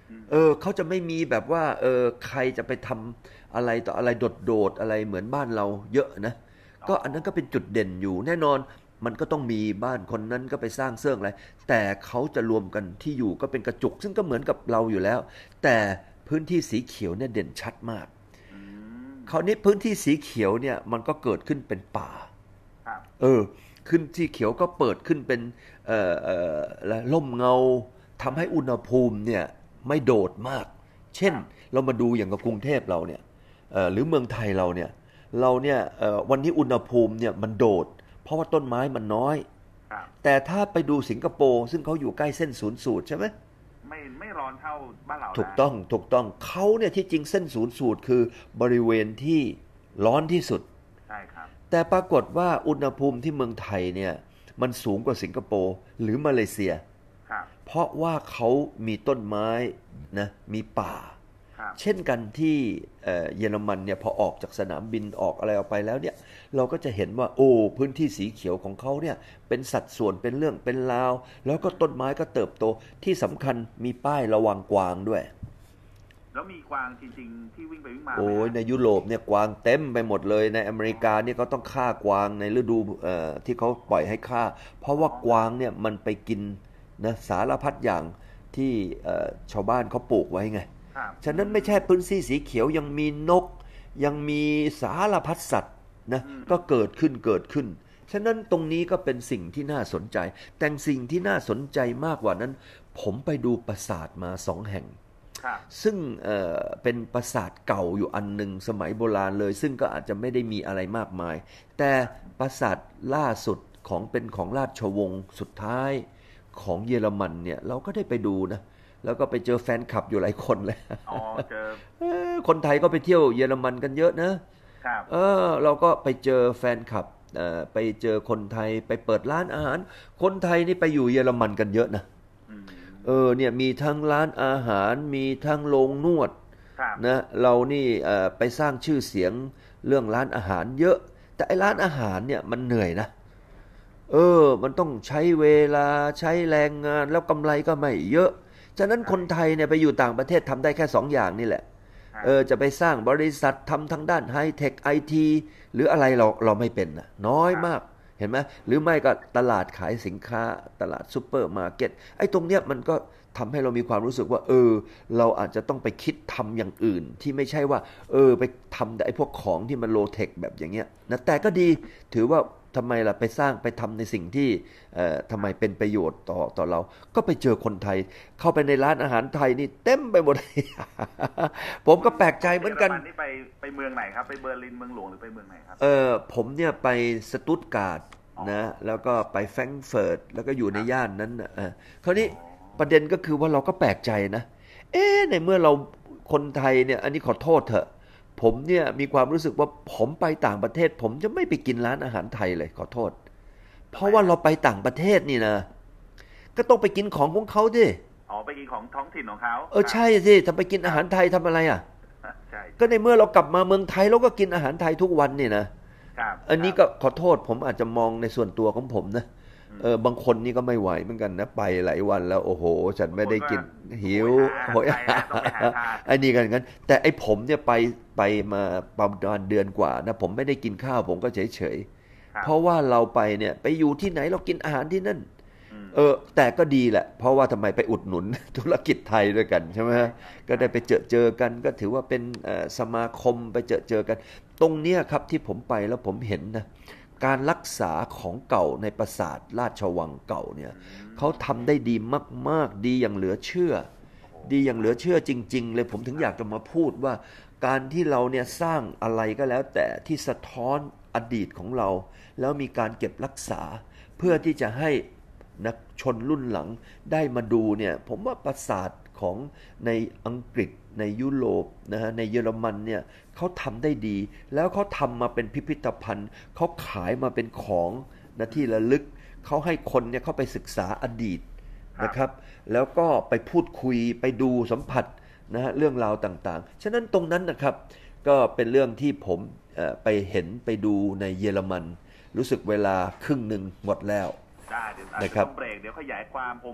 เออเขาจะไม่มีแบบว่าเออใครจะไปทำอะไรต่ออะไรโดดๆอะไรเหมือนบ้านเราเยอะนะก็อันนั้นก็เป็นจุดเด่นอยู่แน่นอนมันก็ต้องมีบ้านคนนั้นก็ไปสร้างเสื่องอะไรแต่เขาจะรวมกันที่อยู่ก็เป็นกระจุกซึ่งก็เหมือนกับเราอยู่แล้วแต่พื้นที่สีเขียวเนี่ยเด่นชัดมากคราวนี้พื้นที่สีเขียวเนี่ยมันก็เกิดขึ้นเป็นป่าเออขึ้นที่เขียวก็เปิดขึ้นเป็นเอ่อเอ่อร่มเงาทำให้อุณหภูมิเนี่ยไม่โดดมากเช่นเรามาดูอย่างกับกรุงเทพเราเนี่ยหรือเมืองไทยเราเนี่ยเราเนี่ยวันนี้อุณหภูมิเนี่ยมันโดดเพราะว่าต้นไม้มันน้อยแต่ถ้าไปดูสิงคโปร์ซึ่งเขาอยู่ใกล้เส้นศูนย์สูตรใช่ไหม
ไม่ไม่ร้อนเท่าบ้านเรา
ถูกต้องถูกต้องเขาเนี่ยที่จริงเส้นศูนย์สูตรคือบริเวณที่ร้อนที่สุด
ใช่ครับ
แต่ปรากฏว่าอุณหภูมิที่เมืองไทยเนี่ยมันสูงกว่าสิงคโปร์หรือมาเลเซียเพราะว่าเขามีต้นไม้นะมีป่าเช่นกันที่เยอรมันเนี่ยพอออกจากสนามบินออกอะไรออกไปแล้วเนี่ยเราก็จะเห็นว่าโอ้พื้นที่สีเขียวของเขาเนี่ยเป็นสัดส่วนเป็นเรื่องเป็นราวแล้วก็ต้นไม้ก็เติบโตที่สำคัญมีป้ายระวังกวางด้วย
แล้วมีกวางจริงๆที่วิ่งไปวิ่งมา
โอ้ยในยุโรปเนี่ยกวางเต็มไปหมดเลยในอเมริกาเนี่ยเขาต้องฆ่ากวางในฤดูที่เขาปล่อยให้ฆ่าเพราะว่ากวางเนี่ยมันไปกินนะสารพัดอย่างที่ชาวบ้านเขาปลูกไว้ไงฉะนั้นไม่ใช่พื้นที่สีเขียวยังมีนกยังมีสารพัดสัตว์นะก็เกิดขึ้นเกิดขึ้นฉะนั้นตรงนี้ก็เป็นสิ่งที่น่าสนใจแต่สิ่งที่น่าสนใจมากกว่านั้นผมไปดูปราสาทมาสองแห่งซึ่ง เอ่อ เป็นปราสาทเก่าอยู่อันหนึ่งสมัยโบราณเลยซึ่งก็อาจจะไม่ได้มีอะไรมากมายแต่ปราสาทล่าสุดของเป็นของราชวงศ์สุดท้ายของเยอรมันเนี่ยเราก็ได้ไปดูนะแล้วก็ไปเจอแฟนคลับอยู่หลายคนเลย
อ๋อเจอ
คนไทยก็ไปเที่ยวเยอรมันกันเยอะนะครับเออเราก็ไปเจอแฟนคลับเอ่อไปเจอคนไทยไปเปิดร้านอาหารคนไทยนี่ไปอยู่เยอรมันกันเยอะนะเออเนี่ยมีทั้งร้านอาหารมีทั้งโรงนวดนะเรานี่เอ่อไปสร้างชื่อเสียงเรื่องร้านอาหารเยอะแต่ไอ้ร้านอาหารเนี่ยมันเหนื่อยนะเออมันต้องใช้เวลาใช้แรงงานแล้วกำไรก็ไม่เยอะฉะนั้นคนไทยเนี่ยไปอยู่ต่างประเทศทำได้แค่สองอย่างนี่แหละเออจะไปสร้างบริษัททำทางด้านไฮเทคไอทีหรืออะไรเราเราไม่เป็นนะน้อยมากเห็นไหมหรือไม่ก็ตลาดขายสินค้าตลาดซุปเปอร์มาร์เก็ตไอ้ตรงเนี้ยมันก็ทำให้เรามีความรู้สึกว่าเออเราอาจจะต้องไปคิดทำอย่างอื่นที่ไม่ใช่ว่าเออไปทำแต่ไอ้พวกของที่มันโลเทคแบบอย่างเงี้ยนะแต่ก็ดีถือว่าทำไมล่ะไปสร้างไปทำในสิ่งที่เอ่อทำไมเป็นประโยชน์ต่อต่อเราก็ไปเจอคนไทยเข้าไปในร้านอาหารไทยนี่เต็มไปหมด ผมก็แปลกใจเหมือนกัน
นี่ไปไปเมืองไหนครับไปเบอร์ลินเมืองหลวงหรือไปเมืองไหนครับ
เออผมเนี่ยไปสตุตการ์ดนะแล้วก็ไปแฟรงก์เฟิร์ตแล้วก็อยู่ในย่านนั้นนะคราวนี้ประเด็นก็คือว่าเราก็แปลกใจนะเอ๊ะในเมื่อเราคนไทยเนี่ยอันนี้ขอโทษเถอะผมเนี่ยมีความรู้สึกว่าผมไปต่างประเทศผมจะไม่ไปกินร้านอาหารไทยเลยขอโทษเพราะว่าเราไปต่างประเทศนี่นะก็ต้องไปกินของของเขาดิ
อ๋อไปกินของท้องถิ่นของเขา
เออใช่สิถ้าไปกินอาหารไทยทำอะไรอ่ะใช่ก็ในเมื่อเรากลับมาเมืองไทยเราก็กินอาหารไทยทุกวันนี่นะอันนี้ก็ขอโทษผมอาจจะมองในส่วนตัวของผมนะเออบางคนนี่ก็ไม่ไหวเหมือนกันนะไปหลายวันแล้วโอ้โหฉันไม่ได้กินหิวโหยไอ้นี่กันงั้นแต่ไอ้ผมเนี่ยไปไปมาประมาณเดือนกว่านะผมไม่ได้กินข้าวผมก็เฉยเฉยเพราะว่าเราไปเนี่ยไปอยู่ที่ไหนเรากินอาหารที่นั่นเออแต่ก็ดีแหละเพราะว่าทำไมไปอุดหนุนธุรกิจไทยด้วยกันใช่ไหมก็ได้ไปเจอเจอกันก็ถือว่าเป็นสมาคมไปเจอเจอกันตรงเนี้ยครับที่ผมไปแล้วผมเห็นนะการรักษาของเก่าในปราสาทราชวังเก่าเนี่ยเขาทำได้ดีมากๆดีอย่างเหลือเชื่อดีอย่างเหลือเชื่อจริงๆเลยผมถึงอยากจะมาพูดว่าการที่เราเนี่ยสร้างอะไรก็แล้วแต่ที่สะท้อนอดีตของเราแล้วมีการเก็บรักษาเพื่อที่จะให้นักชนรุ่นหลังได้มาดูเนี่ยผมว่าปราสาทของในอังกฤษในยุโรปนะฮะในเยอรมันเนี่ยเขาทำได้ดีแล้วเขาทำมาเป็นพิพิธภัณฑ์เขาขายมาเป็นของนะที่ระลึกเขาให้คนเนี่ยเข้าไปศึกษาอดีตนะครับแล้วก็ไปพูดคุยไปดูสัมผัสนะฮะเรื่องราวต่างๆฉะนั้นตรงนั้นนะครับก็เป็นเรื่องที่ผมไปเห็นไปดูในเยอรมันรู้สึกเวลาครึ่งหนึ่งหมดแล้ว
ได้เดี๋ยวอาจจะต้องเบรกเดี๋ยวขยายความผม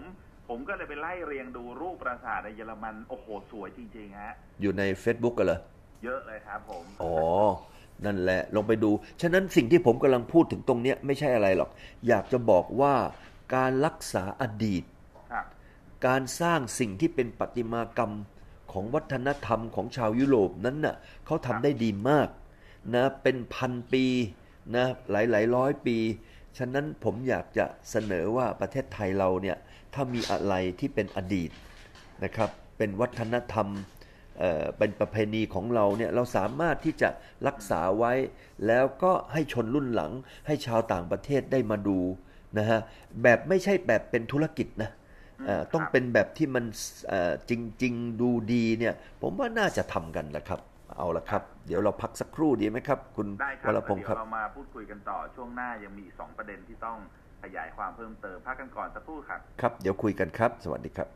ผมก็เลยไปไล่เรียงดูรูปปราสาทในเยอรมันโอ้โหสวยจริงๆฮะ
อยู่ใน Facebook กันเหรอ
เยอะเลยครับผม
อ๋อนั่นแหละลองไปดูฉะนั้นสิ่งที่ผมกำลังพูดถึงตรงนี้ไม่ใช่อะไรหรอกอยากจะบอกว่าการรักษาอดีตการสร้างสิ่งที่เป็นประติมากรรมของวัฒนธรรมของชาวยุโรปนั้นน่ะเขาทำได้ดีมากนะเป็นพันปีนะหลายหลายร้อยปีฉะนั้นผมอยากจะเสนอว่าประเทศไทยเราเนี่ยถ้ามีอะไรที่เป็นอดีตนะครับเป็นวัฒนธรรมเอ่อเป็นประเพณีของเราเนี่ยเราสามารถที่จะรักษาไว้แล้วก็ให้ชนรุ่นหลังให้ชาวต่างประเทศได้มาดูนะฮะแบบไม่ใช่แบบเป็นธุรกิจนะต้องเป็นแบบที่มันจริงๆดูดีเนี่ยผมว่าน่าจะทำกันแหละครับเอาละครับเดี๋ยวเราพักสักครู่ดีไหมครับคุณวรพงศ์ครับ
เดี๋ยวเรามาพูดคุยกันต่อช่วงหน้ายังมีอีกสองประเด็นที่ต้องขยายความเพิ่มเติมพักกันก่อนสักครู่ครับ
ครับเดี๋ยวคุยกันครับสวัสดีครับ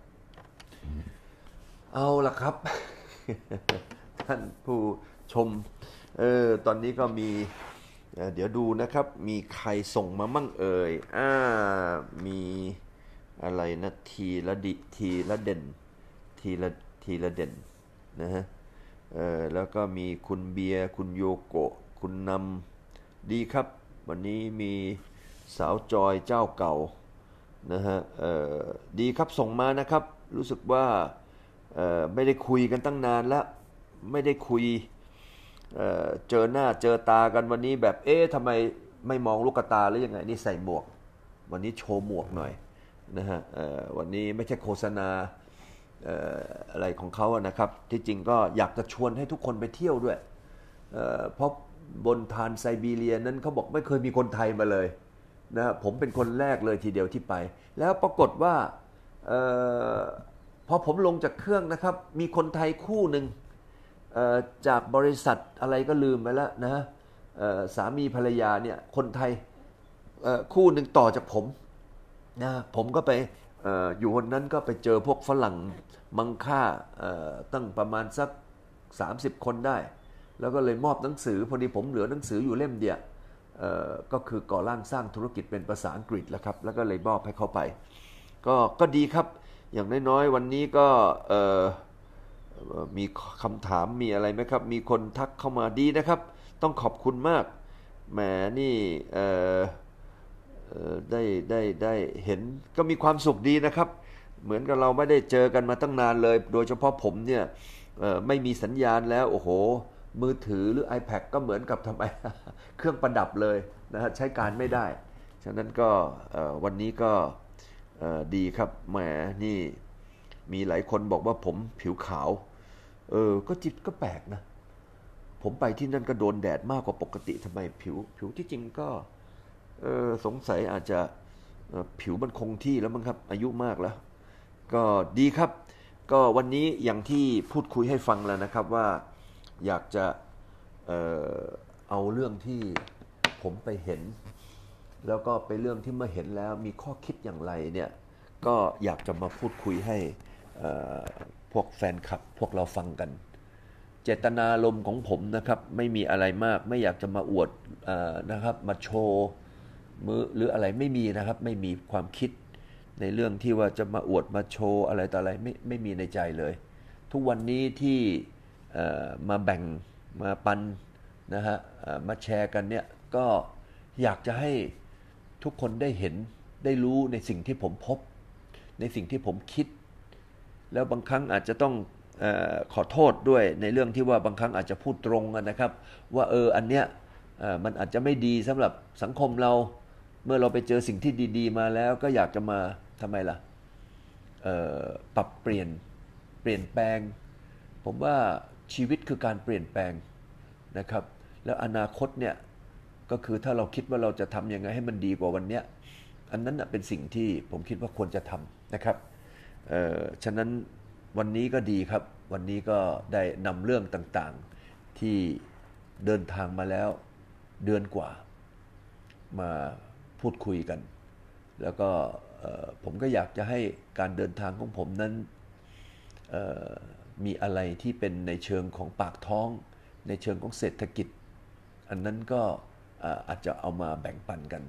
เอาละครับท่านผู้ชมเออตอนนี้ก็มีเดี๋ยวดูนะครับมีใครส่งมามั่งเอ่ยอ่ามีอะไรนะทีละดิทีละเด่นทีละทีละเด่นนะฮะเออแล้วก็มีคุณเบียร์คุณโยโกะคุณนำดีครับวันนี้มีสาวจอยเจ้าเก่านะฮะเออดีครับส่งมานะครับรู้สึกว่าเออไม่ได้คุยกันตั้งนานแล้วไม่ได้คุย เ, เจอหน้าเจอตากันวันนี้แบบเอ๊ะทำไมไม่มองลูกตาหรือยังไงนี่ใส่หมวกวันนี้โชว์หมวกหน่อยนะฮะวันนี้ไม่ใช่โฆษณาเอ่ออะไรของเขานะครับที่จริงก็อยากจะชวนให้ทุกคนไปเที่ยวด้วยเอ่อเพราะบนทานไซบีเรียนั้นเขาบอกไม่เคยมีคนไทยมาเลยนะผมเป็นคนแรกเลยทีเดียวที่ไปแล้วปรากฏว่าเอ่อพอผมลงจากเครื่องนะครับมีคนไทยคู่หนึ่งจากบริษัทอะไรก็ลืมไปแล้วนะสามีภรรยาเนี่ยคนไทยคู่หนึ่งต่อจากผมนะผมก็ไป อ, อยู่วันนั้นก็ไปเจอพวกฝรั่งมังค่าตั้งประมาณสักสามสิบคนได้แล้วก็เลยมอบหนังสือพอดีผมเหลือหนังสืออยู่เล่มเดียวก็คือก่อร่างสร้างธุรกิจเป็นภาษาอังกฤษแล้วครับแล้วก็เลยมอบให้เขาไปก็ก็ดีครับอย่างน้อยๆวันนี้ก็มีคำถามมีอะไรไหมครับมีคนทักเข้ามาดีนะครับต้องขอบคุณมากแหมนี่เอ่อเอ่อได้ได้ได้เห็นก็มีความสุขดีนะครับเหมือนกับเราไม่ได้เจอกันมาตั้งนานเลยโดยเฉพาะผมเนี่ยเอ่อไม่มีสัญญาณแล้วโอ้โหมือถือหรือ iPad ก็เหมือนกับทำไมเครื่องประดับเลยนะฮะใช้การไม่ได้ฉะนั้นก็วันนี้ก็ดีครับแหมนี่มีหลายคนบอกว่าผมผิวขาวเออก็จิตก็แปลกนะผมไปที่นั่นก็โดนแดดมากกว่าปกติทำไมผิวผิวที่จริงก็เออสงสัยอาจจะผิวมันคงที่แล้วมั้งครับอายุมากแล้วก็ดีครับก็วันนี้อย่างที่พูดคุยให้ฟังแล้วนะครับว่าอยากจะ เอ่อ เอาเรื่องที่ผมไปเห็นแล้วก็ไปเรื่องที่เมื่อเห็นแล้วมีข้อคิดอย่างไรเนี่ยก็อยากจะมาพูดคุยให้พวกแฟนคลับพวกเราฟังกันเจตนารมณ์ของผมนะครับไม่มีอะไรมากไม่อยากจะมาอวดนะครับมาโชว์มือหรืออะไรไม่มีนะครับไม่มีความคิดในเรื่องที่ว่าจะมาอวดมาโชว์อะไรต่ออะไรไม่ไม่มีในใจเลยทุกวันนี้ที่มาแบ่งมาปันนะฮะมาแชร์กันเนี่ยก็อยากจะให้ทุกคนได้เห็นได้รู้ในสิ่งที่ผมพบในสิ่งที่ผมคิดแล้วบางครั้งอาจจะต้องเอ่อขอโทษด้วยในเรื่องที่ว่าบางครั้งอาจจะพูดตรงกันนะครับว่าเอออันเนี้ยเอ่อมันอาจจะไม่ดีสำหรับสังคมเราเมื่อเราไปเจอสิ่งที่ดีๆมาแล้วก็อยากจะมาทำไมล่ะเอ่อปรับเปลี่ยนเปลี่ยนแปลงผมว่าชีวิตคือการเปลี่ยนแปลงนะครับแล้วอนาคตเนี่ยก็คือถ้าเราคิดว่าเราจะทำยังไงให้มันดีกว่าวันเนี้ยอันนั้นเป็นสิ่งที่ผมคิดว่าควรจะทำนะครับเอ่อฉะนั้นวันนี้ก็ดีครับวันนี้ก็ได้นำเรื่องต่างๆที่เดินทางมาแล้วเดือนกว่ามาพูดคุยกันแล้วก็ผมก็อยากจะให้การเดินทางของผมนั้นมีอะไรที่เป็นในเชิงของปากท้องในเชิงของเศรษฐกิจอันนั้นก็อาจจะเอามาแบ่งปันกัน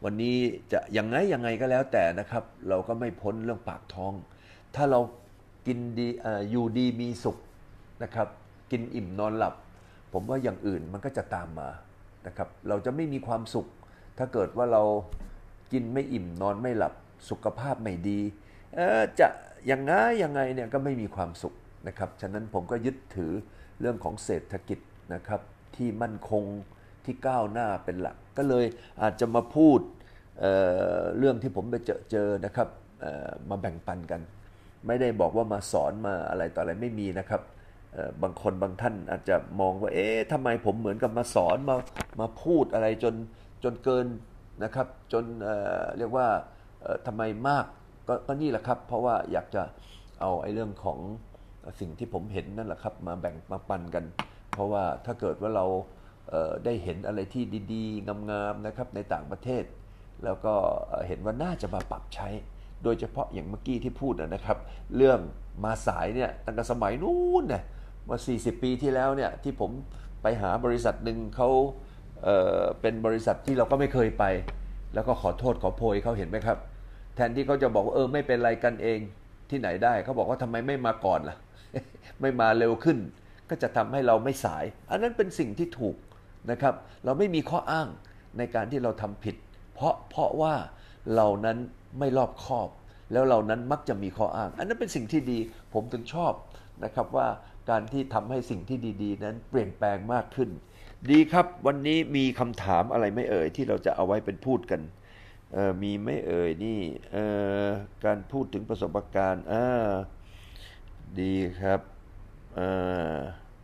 วันนี้จะยังไงยังไงก็แล้วแต่นะครับเราก็ไม่พ้นเรื่องปากท้องถ้าเรากินดีอยู่ดีมีสุขนะครับกินอิ่มนอนหลับผมว่าอย่างอื่นมันก็จะตามมานะครับเราจะไม่มีความสุขถ้าเกิดว่าเรากินไม่อิ่มนอนไม่หลับสุขภาพไม่ดีจะยังไงยังไงเนี่ยก็ไม่มีความสุขนะครับฉะนั้นผมก็ยึดถือเรื่องของเศรษฐกิจนะครับที่มั่นคงที่ก้าวหน้าเป็นหลักก็เลยอาจจะมาพูด เ, เรื่องที่ผมไปเจอเจอนะครับมาแบ่งปันกันไม่ได้บอกว่ามาสอนมาอะไรต่ออะไรไม่มีนะครับบางคนบางท่านอาจจะมองว่าเอ๊ะทำไมผมเหมือนกับมาสอนมามาพูดอะไรจนจนเกินนะครับจน เ, เรียกว่าทำไมมาก ก, ก็นี่แหละครับเพราะว่าอยากจะเอาไอ้เรื่องของสิ่งที่ผมเห็นนั่นแหละครับมาแบ่งมาปันกันเพราะว่าถ้าเกิดว่าเราได้เห็นอะไรที่ดีๆงามๆนะครับในต่างประเทศแล้วก็เห็นว่าน่าจะมาปรับใช้โดยเฉพาะอย่างเมื่อกี้ที่พูดนะครับเรื่องมาสายเนี่ยตั้งแต่สมัยนู้นเนี่ยมาสี่สิบปีที่แล้วเนี่ยที่ผมไปหาบริษัทหนึ่งเขา เอ่อ เป็นบริษัทที่เราก็ไม่เคยไปแล้วก็ขอโทษขอโพยเขาเห็นไหมครับแทนที่เขาจะบอกว่าเออไม่เป็นไรกันเองที่ไหนได้เขาบอกว่าทำไมไม่มาก่อนล่ะ ไม่มาเร็วขึ้นก็จะทำให้เราไม่สายอันนั้นเป็นสิ่งที่ถูกนะครับเราไม่มีข้ออ้างในการที่เราทำผิดเพราะเพราะว่าเรานั้นไม่รอบคอบแล้วเรานั้นมักจะมีข้ออ้างอันนั้นเป็นสิ่งที่ดีผมถึงชอบนะครับว่าการที่ทำให้สิ่งที่ดีๆนั้นเปลี่ยนแปลงมากขึ้นดีครับวันนี้มีคำถามอะไรไม่เอ่ยที่เราจะเอาไว้เป็นพูดกันมีไม่เอ่ยนี่การพูดถึงประสบการณ์อ่าดีครับอ่า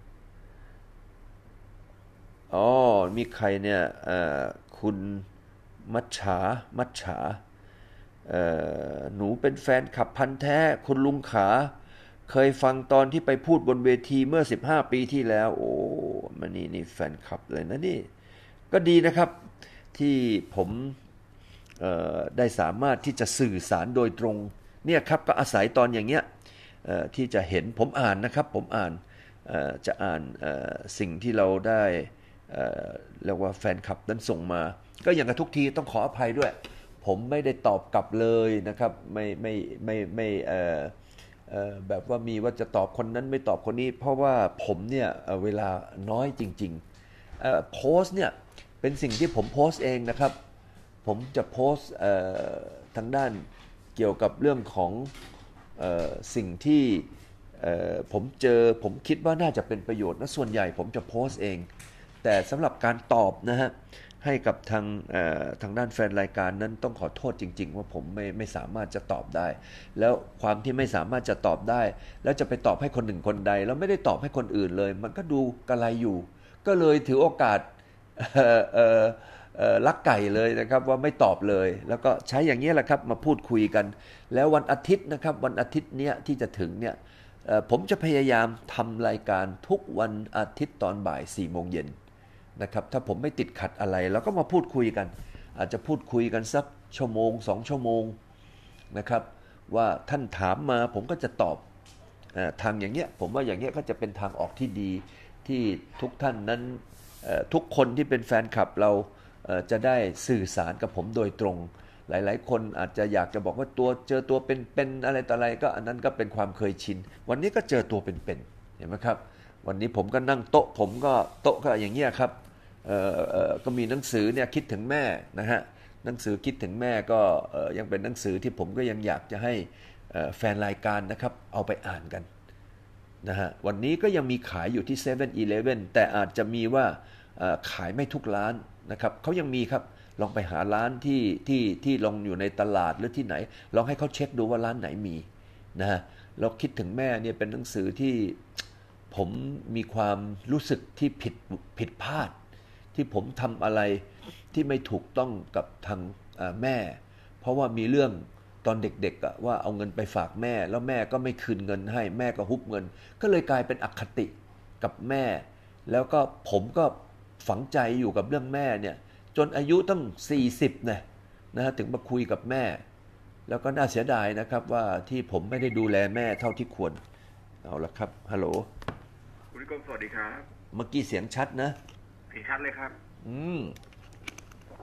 อ๋อมีใครเนี่ยคุณมัจฉามัจฉาหนูเป็นแฟนคลับพันธุ์แท้คุณลุงขาเคยฟังตอนที่ไปพูดบนเวทีเมื่อสิบห้าปีที่แล้วโอ้มันนี่นี่แฟนคลับเลยนะนี่ก็ดีนะครับที่ผมได้สามารถที่จะสื่อสารโดยตรงเนี่ยครับก็อาศัยตอนอย่างเงี้ยที่จะเห็นผมอ่านนะครับผมอ่านจะอ่านสิ่งที่เราได้เรียกว่าแฟนคลับนั้นส่งมาก็อย่างกับทุกทีต้องขออภัยด้วยผมไม่ได้ตอบกลับเลยนะครับไม่ไม่ไม่ไม่เอ่อเอ่อแบบว่ามีว่าจะตอบคนนั้นไม่ตอบคนนี้เพราะว่าผมเนี่ยเวลาน้อยจริงๆเอ่อโพสต์เนี่ยเป็นสิ่งที่ผมโพสต์เองนะครับผมจะโพสต์เอ่อทางด้านเกี่ยวกับเรื่องของเอ่อสิ่งที่เอ่อผมเจอผมคิดว่าน่าจะเป็นประโยชน์และส่วนใหญ่ผมจะโพสต์เองแต่สำหรับการตอบนะฮะให้กับทางทางด้านแฟนรายการนั้นต้องขอโทษจริงๆว่าผมไม่ไม่สามารถจะตอบได้แล้วความที่ไม่สามารถจะตอบได้แล้วจะไปตอบให้คนหนึ่งคนใดแล้วไม่ได้ตอบให้คนอื่นเลยมันก็ดูกระไรอยู่ก็เลยถือโอกาสเอ่อเอ่อเอ่อลักไก่เลยนะครับว่าไม่ตอบเลยแล้วก็ใช้อย่างนี้แหละครับมาพูดคุยกันแล้ววันอาทิตย์นะครับวันอาทิตย์เนี้ยที่จะถึงเนี่ยผมจะพยายามทำรายการทุกวันอาทิตย์ตอนบ่ายสี่โมงเย็นนะครับถ้าผมไม่ติดขัดอะไรเราก็มาพูดคุยกันอาจจะพูดคุยกันสักชั่วโมงสองชั่วโมงนะครับว่าท่านถามมาผมก็จะตอบทางอย่างเงี้ยผมว่าอย่างเงี้ยก็จะเป็นทางออกที่ดีที่ทุกท่านนั้นทุกคนที่เป็นแฟนคลับเราจะได้สื่อสารกับผมโดยตรงหลายๆคนอาจจะอยากจะบอกว่าตัวเจอตัวเป็นๆอะไรต่ออะไรก็อันนั้นก็เป็นความเคยชินวันนี้ก็เจอตัวเป็นๆเห็นไหมครับวันนี้ผมก็นั่งโต๊ะผมก็โต๊ะก็อย่างเงี้ยครับเอ่อเอ่อก็มีหนังสือเนี่ยคิดถึงแม่นะฮะหนังสือคิดถึงแม่ก็เอ่อยังเป็นหนังสือที่ผมก็ยังอยากจะให้แฟนรายการนะครับเอาไปอ่านกันนะฮะวันนี้ก็ยังมีขายอยู่ที่ เซเว่น อีเลฟเว่น แต่อาจจะมีว่าขายไม่ทุกร้านนะครับเขายังมีครับลองไปหาร้านที่ที่ที่ลองอยู่ในตลาดหรือที่ไหนลองให้เขาเช็คดูว่าร้านไหนมีนะฮะเราคิดถึงแม่เนี่ยเป็นหนังสือที่ผมมีความรู้สึกที่ผิดผิดพลาดที่ผมทำอะไรที่ไม่ถูกต้องกับทางแม่เพราะว่ามีเรื่องตอนเด็กๆว่าเอาเงินไปฝากแม่แล้วแม่ก็ไม่คืนเงินให้แม่ก็ฮุบเงินก็เลยกลายเป็นอคติกับแม่แล้วก็ผมก็ฝังใจอยู่กับเรื่องแม่เนี่ยจนอายุตั้งสี่สิบนะนะฮะถึงมาคุยกับแม่แล้วก็น่าเสียดายนะครับว่าที่ผมไม่ได้ดูแลแม่เท่าที่ควรเอาละครับฮัลโหล
คุณนิคมสวัสดีครับ
เมื่อกี้เสียงชัดนะ
เสียงชัดเลยครับ
อืม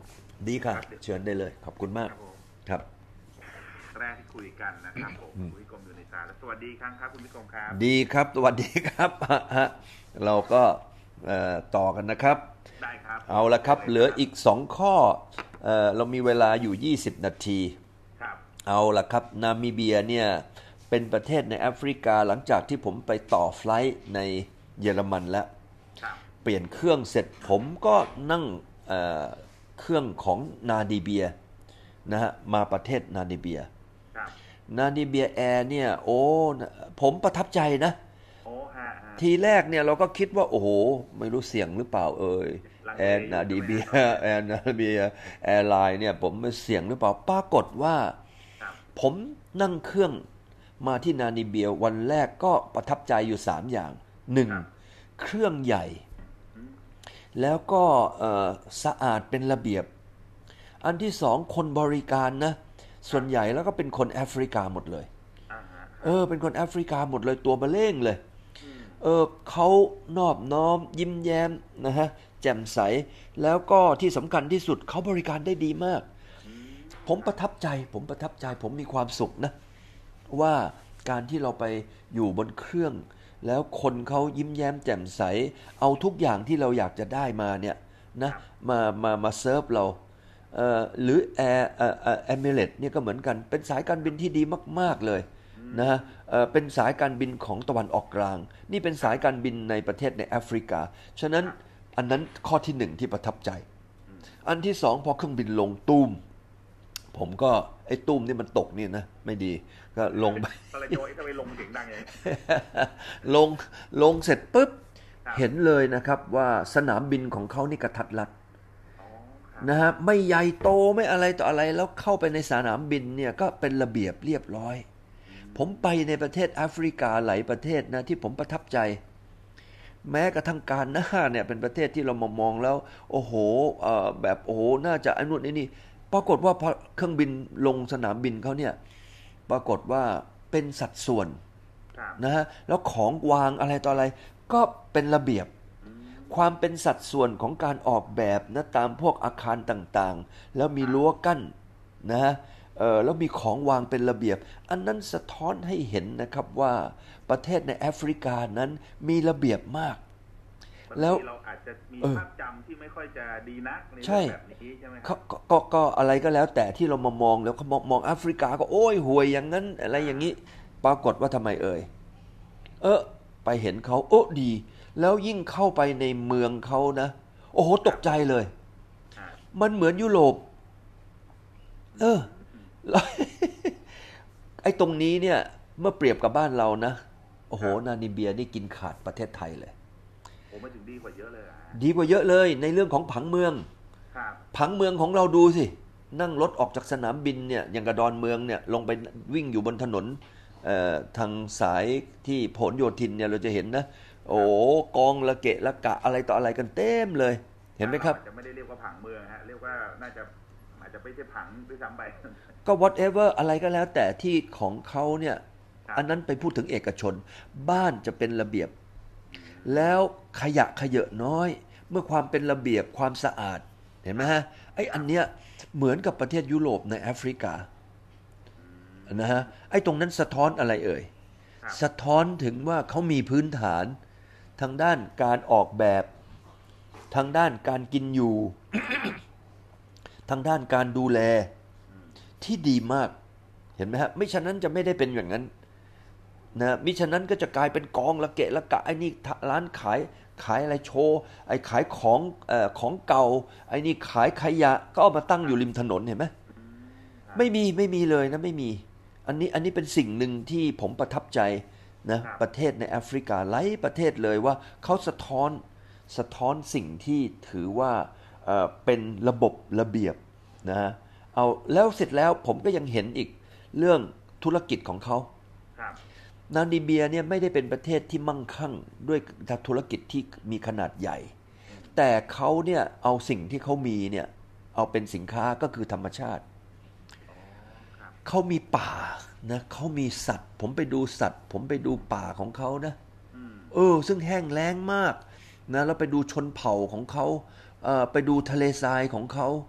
ดีค่ะเชิญได้เลยขอบคุณมากครับ
แรกที่คุยกันนะครับผมคุณวิกรมอยู่ในสายแล้วสวัสดีครับครับคุณวิกรมครับ
ดีครับสวัสดีครับฮะเราก็ต่อกันนะครับ
ได้ครับ
เอาละครับเหลืออีกสองข้อเอ่อเรามีเวลาอยู่ยี่สิบนาที
ครับ
เอาละครับนามิเบียเนี่ยเป็นประเทศในแอฟริกาหลังจากที่ผมไปต่อไฟลท์ในเยอรมันแล้วเปลี่ยนเครื่องเสร็จผมก็นั่ง เอ่อ เครื่องของนามิเบียนะฮะมาประเทศนามิเบียนามิเบียแอร์เนี่ยโอ้ผมประทับใจนะทีแรกเนี่ยเราก็คิดว่าโอ้โหไม่รู้เสี่ยงหรือเปล่าเอ่ยแอร์นามิเบียแอร์นามิเบียแอร์ไลน์เนี่ยผมไม่เสี่ยงหรือเปล่าปรากฏว่าผมนั่งเครื่องมาที่นามิเบียวันแรกก็ประทับใจอยู่สามอย่างหนึ่งเครื่องใหญ่แล้วก็สะอาดเป็นระเบียบอันที่สองคนบริการนะส่วนใหญ่แล้วก็เป็นคนแอฟริกาหมดเลยเออเป็นคนแอฟริกาหมดเลยตัวเบล่งเลยเออเขานอบน้อมยิ้มแย้มนะฮะแจ่มใสแล้วก็ที่สำคัญที่สุดเขาบริการได้ดีมากผมประทับใจผมประทับใจผมมีความสุขนะว่าการที่เราไปอยู่บนเครื่องแล้วคนเขายิ้มแย้มแจ่มใสเอาทุกอย่างที่เราอยากจะได้มาเนี่ยนะมามามาเซิร์ฟเราเอ่อหรือแอร์เอ่อเอ่อ Emirates เนี่ยก็เหมือนกันเป็นสายการบินที่ดีมากๆเลยนะฮะเอ่อเป็นสายการบินของตะวันออกกลางนี่เป็นสายการบินในประเทศในแอฟริกาฉะนั้นอันนั้นข้อที่หนึ่งที่ประทับใจอันที่สองพอเครื่องบินลงตุ้มผมก็ไอ้ตุ้มนี่มันตกนี่นะไม่ดีก็ลงไป
อะไรโจยทำไมลงเสียงดังไง
ลงลงเสร็จปุ๊บเห็นเลยนะครับว่าสนามบินของเขานี่กระทัดรัดนะฮะไม่ใหญ่โตไม่อะไรต่ออะไรแล้วเข้าไปในสนามบินเนี่ยก็เป็นระเบียบเรียบร้อยผมไปในประเทศแอฟริกาหลายประเทศนะที่ผมประทับใจแม้กระทั่งการหน้าเนี่ยเป็นประเทศที่เรามามองแล้วโอ้โหเอ่อแบบโอ้โหน่าจะอันนู้นนี่ปรากฏว่าพอเครื่องบินลงสนามบินเขาเนี่ยปรากฏว่าเป็นสัดส่วนนะฮะแล้วของวางอะไรต่ออะไรก็เป็นระเบียบความเป็นสัดส่วนของการออกแบบนะตามพวกอาคารต่างๆแล้วมีรั้วกั้นนะฮะเออแล้วมีของวางเป็นระเบียบอันนั้นสะท้อนให้เห็นนะครับว่าประเทศในแอฟริกานั้นมีระเบียบมาก
แล้วเราอาจจะมีภาพจำที่ไม่ค่อยจะดีนักในเรื่องแบบนี้ใช่ไหมครับ
ก็ก็อะไรก็แล้วแต่ที่เรามามองแล้วเขามองมองแอฟริกาก็โอ้ยห่วยอย่างนั้นอะไรอย่างนี้ปรากฏว่าทำไมเอ่ยเออไปเห็นเขาโอ้ดีแล้วยิ่งเข้าไปในเมืองเขานะโอ้โหตกใจเลยมันเหมือนยุโรปเออไอ้ตรงนี้เนี่ยเมื่อเปรียบกับบ้านเรานะโอ้โหนามิเบียนี่กินขาดประเทศไทยเลย
โอ้ไม่ถึงดีกว่าเยอะเลย
ดีกว่าเยอะเลยในเรื่องของผังเมืองผังเมืองของเราดูสินั่งรถออกจากสนามบินเนี่ยอย่างกระดอนเมืองเนี่ยลงไปวิ่งอยู่บนถนนเอ่อทางสายที่ผลโยธินเนี่ยเราจะเห็นนะโอ้กองละเกะละกะอะไรต่ออะไรกันเต็มเลยเห็นไหมครับ
จะไม่ได้เรียกว่าผังเมืองฮะเรียกว่าน่าจะอาจจะไม่ใช่ผังด้วยซ้ำไป
ก็ whatever อะไรก็แล้วแต่ที่ของเขาเนี่ยอันนั้นไปพูดถึงเอกชนบ้านจะเป็นระเบียบแล้วขยะขยะน้อยเมื่อความเป็นระเบียบความสะอาดเห็นไหมฮะไอ้อันเนี้ยเหมือนกับประเทศยุโรปในแอฟริกานะฮะไอ้ตรงนั้นสะท้อนอะไรเอ่ยสะท้อนถึงว่าเขามีพื้นฐานทางด้านการออกแบบทางด้านการกินอยู่ ทางด้านการดูแลที่ดีมากเห็นไหมฮะไม่ฉะนั้นจะไม่ได้เป็นอย่างนั้นนะมิฉะนั้นก็จะกลายเป็นกองละเกะละกะไอ้นี่ร้านขายขายอะไรโชว์ไอ้ขายของเอ่อของเก่าไอ้นี่ขายขยะก็เอามาตั้งอยู่ริมถนนเห็นไหมไม่มีไม่มีเลยนะไม่มีอันนี้อันนี้เป็นสิ่งหนึ่งที่ผมประทับใจนะประเทศในแอฟริกาหลายประเทศเลยว่าเขาสะท้อนสะท้อนสิ่งที่ถือว่าเอ่อเป็นระบบระเบียบนะเอาแล้วเสร็จแล้วผมก็ยังเห็นอีกเรื่องธุรกิจของเขานามิเบียเนี่ยไม่ได้เป็นประเทศที่มั่งคั่งด้วยธุรกิจที่มีขนาดใหญ่แต่เขาเนี่ยเอาสิ่งที่เขามีเนี่ยเอาเป็นสินค้าก็คือธรรมชาติเขามีป่านะเขามีสัตว์ผมไปดูสัตว์ผมไปดูป่าของเขานะเออซึ่งแห้งแล้งมากนะแล้วไปดูชนเผ่าของเขาเอ่อไปดูทะเลทรายของเขา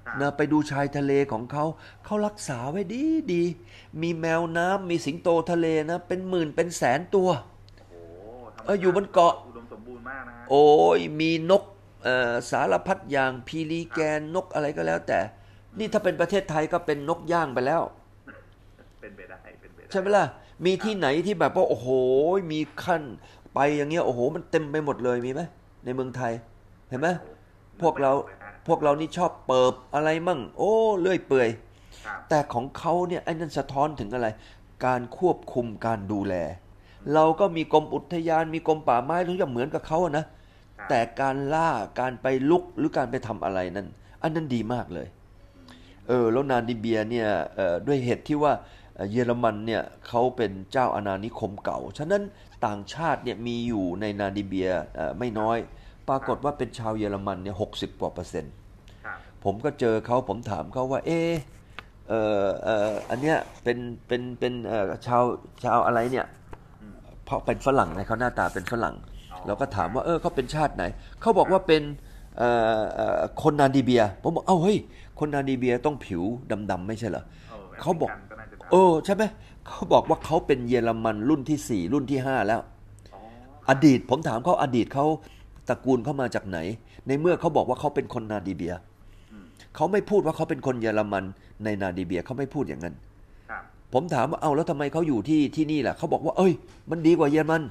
นะไปดูชายทะเลของเขาเขารักษาไว้ดีดีมีแมวน้ำมีสิงโตทะเลนะเป็นหมื่นเป็นแสนตัว
โอ้
เอออยู่บนเกาะ
อุดมสมบูรณ์มากนะ
โอ้ยมีนกเอ่อสารพัดอย่างพีลีแกนนกอะไรก็แล้วแต่นี่ถ้าเป็นประเทศไทยก็เป็นนกย่างไปแล้ว
เป็นไปได้เป็นไปได้
ใช่ไหมล่ะมีที่ไหนที่แบบว่าโอ้โหมีขั้นไปอย่างเงี้ยโอ้โหมันเต็มไปหมดเลยมีไหมในเมืองไทยเห็นไหมพวกเราพวกเรานี่ชอบเปิบอะไรมั่งโอ้เลื่อยเปื่อยแต่ของเขาเนี่ยไอ้นั่นสะท้อนถึงอะไรการควบคุมการดูแลเราก็มีกรมอุทยานมีกรมป่าไม้ทุกอย่างเหมือนกับเขานะแต่การล่าการไปลุกหรือการไปทำอะไรนั้นอันนั้นดีมากเลยเออแล้วนามิเบียเนี่ยด้วยเหตุที่ว่าเยอรมันเนี่ยเขาเป็นเจ้าอาณานิคมเก่าฉะนั้นต่างชาติเนี่ยมีอยู่ในนามิเบียไม่น้อยปรากฏว่าเป็นชาวเยอรมันเนี่ยหกสิบกว่าเปอร์เซ็นต์ผมก็เจอเขาผมถามเขาว่าเออเออเอออันเนี้ยเป็นเป็นเป็นเอ่อชาวชาวอะไรเนี่ยเพราะเป็นฝรั่งนะเขาหน้าตาเป็นฝรั่งเราก็ถามว่าเออเขาเป็นชาติไหนเขาบอกว่าเป็นเอ่อเอ่อคนนามิเบียผมบอกเอ้าเฮ้ยคนนามิเบียต้องผิวดำๆไม่ใช่เหรอเขาบอกเออใช่ไหมเขาบอกว่าเขาเป็นเยอรมันรุ่นที่สี่รุ่นที่ห้าแล้วอดีตผมถามเขาอดีตเขาตระกูลเขามาจากไหนในเมื่อเขาบอกว่าเขาเป็นคนนามิเบียเขาไม่พูดว่าเขาเป็นคนเยอรมันในนามิเบียเขาไม่พูดอย่างนั้นผมถามว่าเอาแล้วทำไมเขาอยู่ที่ที่นี่ล่ะเขาบอกว่าเอ้ยมันดีกว่าเยอรมัน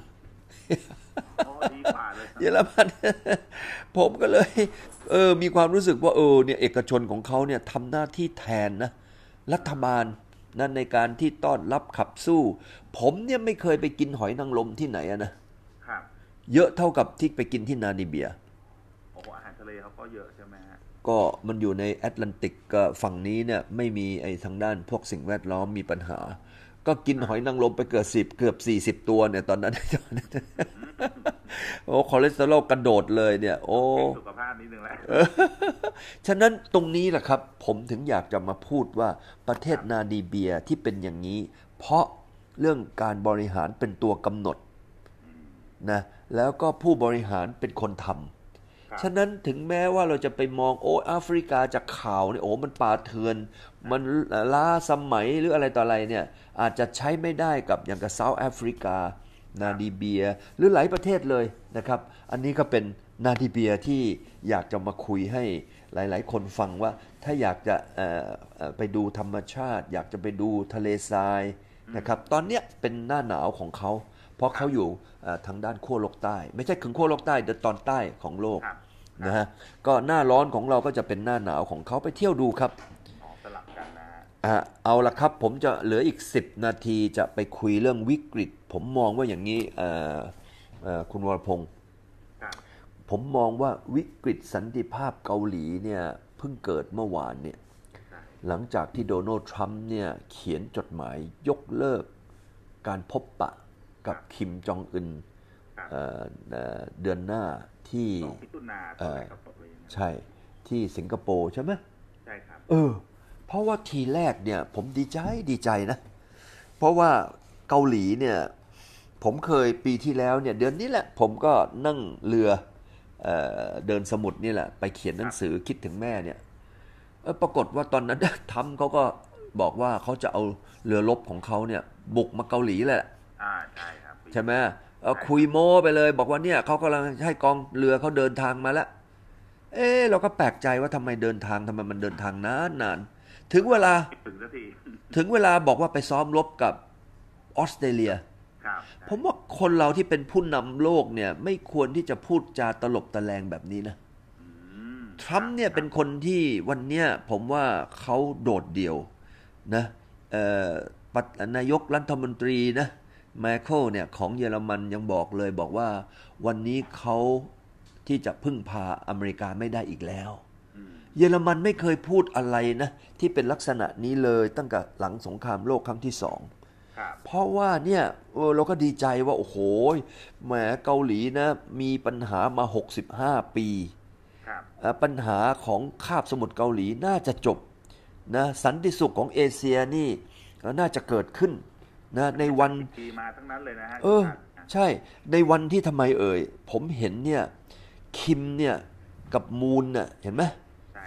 เยอรมันผมก็เลยเออมีความรู้สึกว่าเออเนี่ยเอกชนของเขาเนี่ยทำหน้าที่แทนนะรัฐบาลนั่นในการที่ต้อนรับขับสู้ผมเนี่ยไม่เคยไปกินหอยนางรมที่ไหนนะเยอะเท่ากับที่ไปกินที่นามิเบีย
โอ้อาหารทะเลเขาก็เยอะใช่ไหมฮะ
ก็มันอยู่ในแอตแลนติกก็ฝั่งนี้เนี่ยไม่มีไอ้ทางด้านพวกสิ่งแวดล้อมมีปัญหาก็กินหอยนางรมไปเกือบสิบเกือบสี่สิบตัวเนี่ยตอนนั้นโอ้คอเลสเตอรอลกระโดดเลยเนี่ยโอ้
สุขภาพนิดนึงแหละ
ฉะนั้นตรงนี้แหละครับผมถึงอยากจะมาพูดว่าประเทศนามิเบียที่เป็นอย่างนี้เพราะเรื่องการบริหารเป็นตัวกำหนดนะแล้วก็ผู้บริหารเป็นคนทำฉะนั้นถึงแม้ว่าเราจะไปมองโอ้แอฟริกาจากข่าวเนี่ยโอ้มันป่าเถื่อนมันล้าสมัยหรืออะไรต่ออะไรเนี่ยอาจจะใช้ไม่ได้กับอย่างกับเซาท์แอฟริกานามิเบียหรือหลายประเทศเลยนะครับอันนี้ก็เป็นนามิเบียที่อยากจะมาคุยให้หลายๆคนฟังว่าถ้าอยากจะไปดูธรรมชาติอยากจะไปดูทะเลทรายนะครับตอนเนี้ยเป็นหน้าหนาวของเขาเพราะเขาอยู่ทางด้านขั้วโลกใต้ไม่ใช่ถึงขั้วโลกใต้แต่ตอนใต้ของโลกนะฮะก็หน้าร้อนของเราก็จะเป็นหน้าหนาวของเขาไปเที่ยวดูครับ
สลับกันนะ
อ่ะเอาละครับผมจะเหลืออีกสิบนาทีจะไปคุยเรื่องวิกฤตผมมองว่าอย่างนี้คุณวรพงศ์ผมมองว่าวิกฤตสันติภาพเกาหลีเนี่ยเพิ่งเกิดเมื่อวานเนี่ยหลังจากที่โดนัลด์ทรัมป์เนี่ยเขียนจดหมายยกเลิกการพบปะกับคิมจองอึนเดือนหน้าที่ใช่ที่สิงคโปร์ใช่ไหม
ใช่ครับ
เออเพราะว่าทีแรกเนี่ยผมดีใจดีใจนะเพราะว่าเกาหลีเนี่ยผมเคยปีที่แล้วเนี่ยเดือนนี้แหละผมก็นั่งเรือ เอ่อเดินสมุทรนี่แหละไปเขียนหนังสือคิดถึงแม่เนี่ยปรากฏว่าตอนนั้นทำเขาก็บอกว่าเขาจะเอาเรือรบของเขาเนี่ยบุกมาเกาหลีแหละ
อ่าใช่ครับ
ใช่ไหมเอาคุยโม้ไปเลยบอกว่าเนี่ยเขากำลังให้กองเรือเขาเดินทางมาแล้วเออเราก็แปลกใจว่าทำไมเดินทางทำไมมันเดินทางนานนานถึงเวลา
ถึงสักที
ถึงเวลาบอกว่าไปซ้อมรบกับออสเตรเลียผมว่าคนเราที่เป็นผู้นำโลกเนี่ยไม่ควรที่จะพูดจาตลบตะแลงแบบนี้นะทรัมป์เนี่ยเป็นคนที่วันเนี้ยผมว่าเขาโดดเดี่ยวนะนายกรัฐมนตรีนะแมคเคิลเนี่ยของเยอรมันยังบอกเลยบอกว่าวันนี้เขาที่จะพึ่งพาอเมริกาไม่ได้อีกแล้วเยอรมันไม่เคยพูดอะไรนะที่เป็นลักษณะนี้เลยตั้งแต่หลังสงครามโลกครั้งที่สองเพราะว่าเนี่ยเราก็ดีใจว่าโอ้โหแหมเกาหลีนะมีปัญหามาหกสิบห้าปีปัญหาของคาบสมุทรเกาหลีน่าจะจบนะสันติสุขของเอเชียนี่น่าจะเกิดขึ้นนะในวัน
ปีมาทั้งนั้นเลยนะฮะ
เออใช่ในวันที่ทำไมเอ่ยผมเห็นเนี่ยคิมเนี่ยกับมูนน่ะเห็นไหม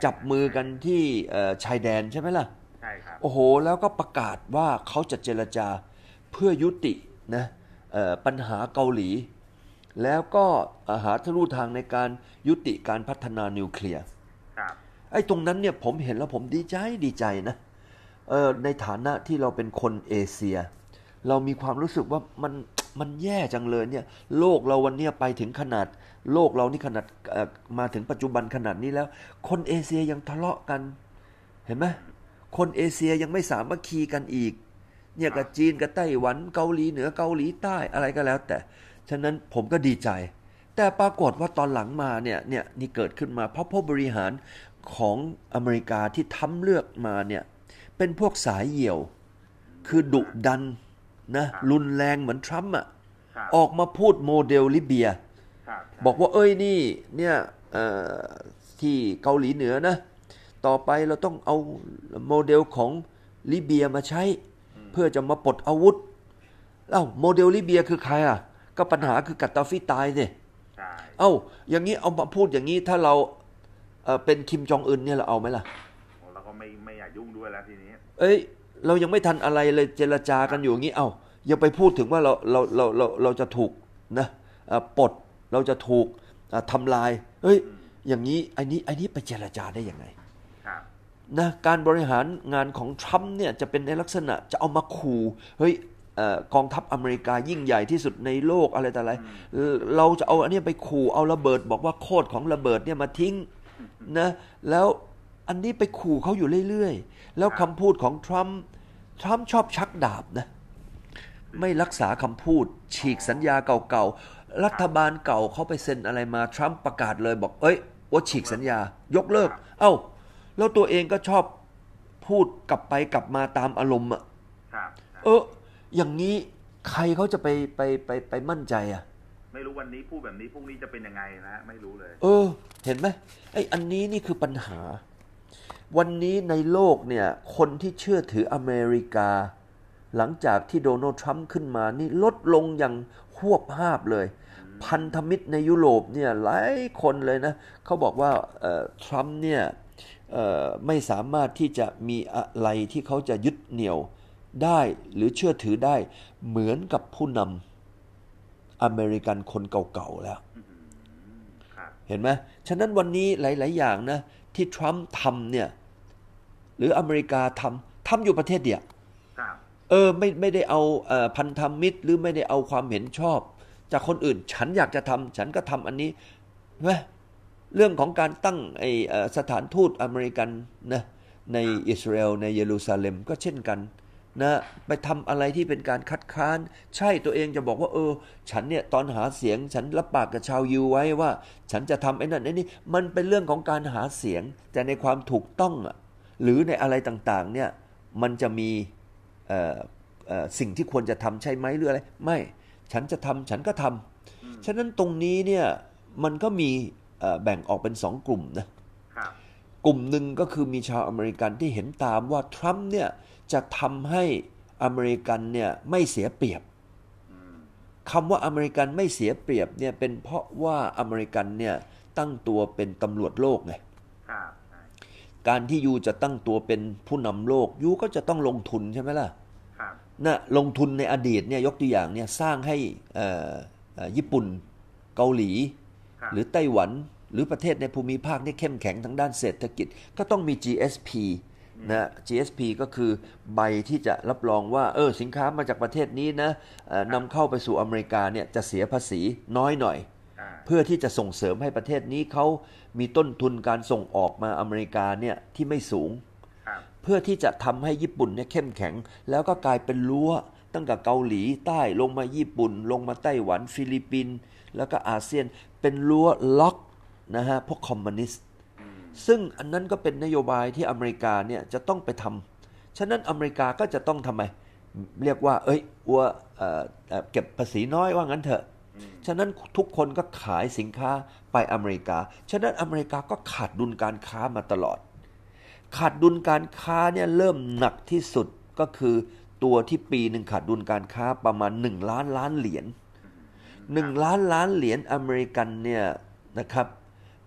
จับมือกันที่ชายแดนใช่ไหมล่ะ
ใช่ครับ
โอ้โหแล้วก็ประกาศว่าเขาจะเจรจาเพื่อยุตินะปัญหาเกาหลีแล้วก็หาทางทางในการยุติการพัฒนานิวเคลียร์ไอ้ตรงนั้นเนี่ยผมเห็นแล้วผมดีใจดีใจนะเออในฐานะที่เราเป็นคนเอเชียเรามีความรู้สึกว่ามันมันแย่จังเลยเนี่ยโลกเราวันนี้ไปถึงขนาดโลกเรานี่ขนาดมาถึงปัจจุบันขนาดนี้แล้วคนเอเชียยังทะเลาะกันเห็นไหมคนเอเชียยังไม่สามัคคีกันอีกเนี่ยกับจีนกับไต้หวันเกาหลีเหนือเกาหลีใต้อะไรก็แล้วแต่ฉะนั้นผมก็ดีใจแต่ปรากฏว่าตอนหลังมาเนี่ยเนี่ยนี่เกิดขึ้นมาเพราะผู้บริหารของอเมริกาที่ทำเลือกมาเนี่ยเป็นพวกสายเหี่ยวคือดุดันนะรุนแรงเหมือนทรัมป์อ่ะออกมาพูดโมเดลลิเบียบอกว่าเอ้ยนี่เนี่ยที่เกาหลีเหนือนะต่อไปเราต้องเอาโมเดลของลิเบียมาใช้เพื่อจะมาปลดอาวุธเอ้าโมเดลลิเบียคือใครอ่ะก็ปัญหาคือกัตตาฟีตายสิเอ้าอย่างนี้เอามาพูดอย่างนี้ถ้าเราเอ่อเป็นคิมจองอึนเนี่ยเราเอาไหมล่ะ
เราก็ไม่ไม่อยากยุ่งด้วยแล้วทีนี้
เอ้ยเรายังไม่ทันอะไรเลยเจรจากันอยู่อย่างนี้เอ้าอย่าไปพูดถึงว่าเราเราเราเราเราจะถูกนะปลดเราจะถูกทำลายเฮ้ยอย่างนี้ไอ้นี้ไอ้นี้ไปเจรจาได้ยังไงนะการบริหารงานของทรัมป์เนี่ยจะเป็นในลักษณะจะเอามาขู่เฮ้ยกองทัพอเมริกายิ่งใหญ่ที่สุดในโลกอะไรต่ออะไรเราจะเอาอันนี้ไปขู่เอาระเบิดบอกว่าโคตรของระเบิดเนี่ยมาทิ้งนะแล้วอันนี้ไปขู่เขาอยู่เรื่อยๆแล้วคำพูดของทรัมป์ทรัมป์ชอบชักดาบนะไม่รักษาคำพูดฉีกสัญญาเก่าๆรัฐบาลเก่าเขาไปเซ็นอะไรมาทรัมป์ประกาศเลยบอกเอ้ยว่าฉีกสัญญายกเลิกเอ้าแล้วตัวเองก็ชอบพูดกลับไปกลับมาตามอารมณ์อ่ะเอออย่างนี้ใครเขาจะไปไปไปไปมั่นใจอ่ะ
ไม่รู้วันนี้พูดแบบนี้พรุ่งนี้จะเป็นยังไงนะไม่รู้เลย
เออเห็นไหมไอ้อันนี้นี่คือปัญหาวันนี้ในโลกเนี่ยคนที่เชื่อถืออเมริกาหลังจากที่โดนัลด์ทรัมป์ขึ้นมานี่ลดลงอย่างหวบหาบเลยพันธมิตรในยุโรปเนี่ยหลายคนเลยนะเขาบอกว่าเอ่อทรัมป์เนี่ยเอ่อไม่สามารถที่จะมีอะไรที่เขาจะยึดเหนี่ยวได้หรือเชื่อถือได้เหมือนกับผู้นำอเมริกันคนเก่าๆแล้วเห็นไหมฉะนั้นวันนี้หลายๆอย่างนะที่ทรัมป์ทำเนี่ยหรืออเมริกาทำทำอยู่ประเทศเดียวเออไม่ไม่ได้เอาเอ่อพันธมิตรหรือไม่ได้เอาความเห็นชอบจากคนอื่นฉันอยากจะทำฉันก็ทำอันนี้ไหมเรื่องของการตั้งไอสถานทูตอเมริกันนะในอิสราเอลในเยรูซาเล็มก็เช่นกันนะไปทำอะไรที่เป็นการคัดค้านใช่ตัวเองจะบอกว่าเออฉันเนี่ยตอนหาเสียงฉันรับปากกับชาวยิวไว้ว่าฉันจะทำไอ้นั่นไอ้นี่มันเป็นเรื่องของการหาเสียงแต่ในความถูกต้องอ่ะหรือในอะไรต่างๆเนี่ยมันจะมีเอ่อเอ่อสิ่งที่ควรจะทำใช่ไหมหรืออะไรไม่ฉันจะทำฉันก็ทำฉะนั้นตรงนี้เนี่ยมันก็มีแบ่งออกเป็นสองกลุ่มนะกลุ่มหนึ่งก็คือมีชาวอเมริกันที่เห็นตามว่าทรัมป์เนี่ยจะทำให้อเมริกันเนี่ยไม่เสียเปรียบคำว่าอเมริกันไม่เสียเปรียบเนี่ยเป็นเพราะว่าอเมริกันเนี่ยตั้งตัวเป็นตำรวจโลกไงการที่ยูจะตั้งตัวเป็นผู้นำโลกยูก็จะต้องลงทุนใช่ไหมล่ะนะลงทุนในอดีตเนี่ยยกตัวอย่างเนี่ยสร้างให้ญี่ปุ่นเกาหลีหรือไต้หวันหรือประเทศในภูมิภาคที่เข้มแข็งทางด้านเศรษฐกิจก็ต้องมี จี เอส พี นะ จี เอส พี ก็คือใบที่จะรับรองว่าเออสินค้ามาจากประเทศนี้นะนำเข้าไปสู่อเมริกาเนี่ยจะเสียภาษีน้อยหน่อยเพื่อที่จะส่งเสริมให้ประเทศนี้เขามีต้นทุนการส่งออกมาอเมริกาเนี่ยที่ไม่สูงเพื่อที่จะทำให้ญี่ปุ่นเนี่ยเข้มแข็งแล้วก็กลายเป็นรั้วตั้งแต่เกาหลีใต้ลงมาญี่ปุ่นลงมาไต้หวันฟิลิปปินส์แล้วก็อาเซียนเป็นรั้วล็อกนะฮะพวกคอมมิวนิสต์ซึ่งอันนั้นก็เป็นนโยบายที่อเมริกาเนี่ยจะต้องไปทำฉะนั้นอเมริกาก็จะต้องทำไมเรียกว่าเอ้ยว่าเอ่อเก็บภาษีน้อยว่างั้นเถอะฉะนั้นทุกคนก็ขายสินค้าไปอเมริกาฉะนั้นอเมริกาก็ขาดดุลการค้ามาตลอดขาดดุลการค้าเนี่ยเริ่มหนักที่สุดก็คือตัวที่ปีหนึ่งขาดดุลการค้าประมาณหนึ่งล้านล้านเหรียญหนึ่งล้านล้านเหรียญอเมริกันเนี่ยนะครับ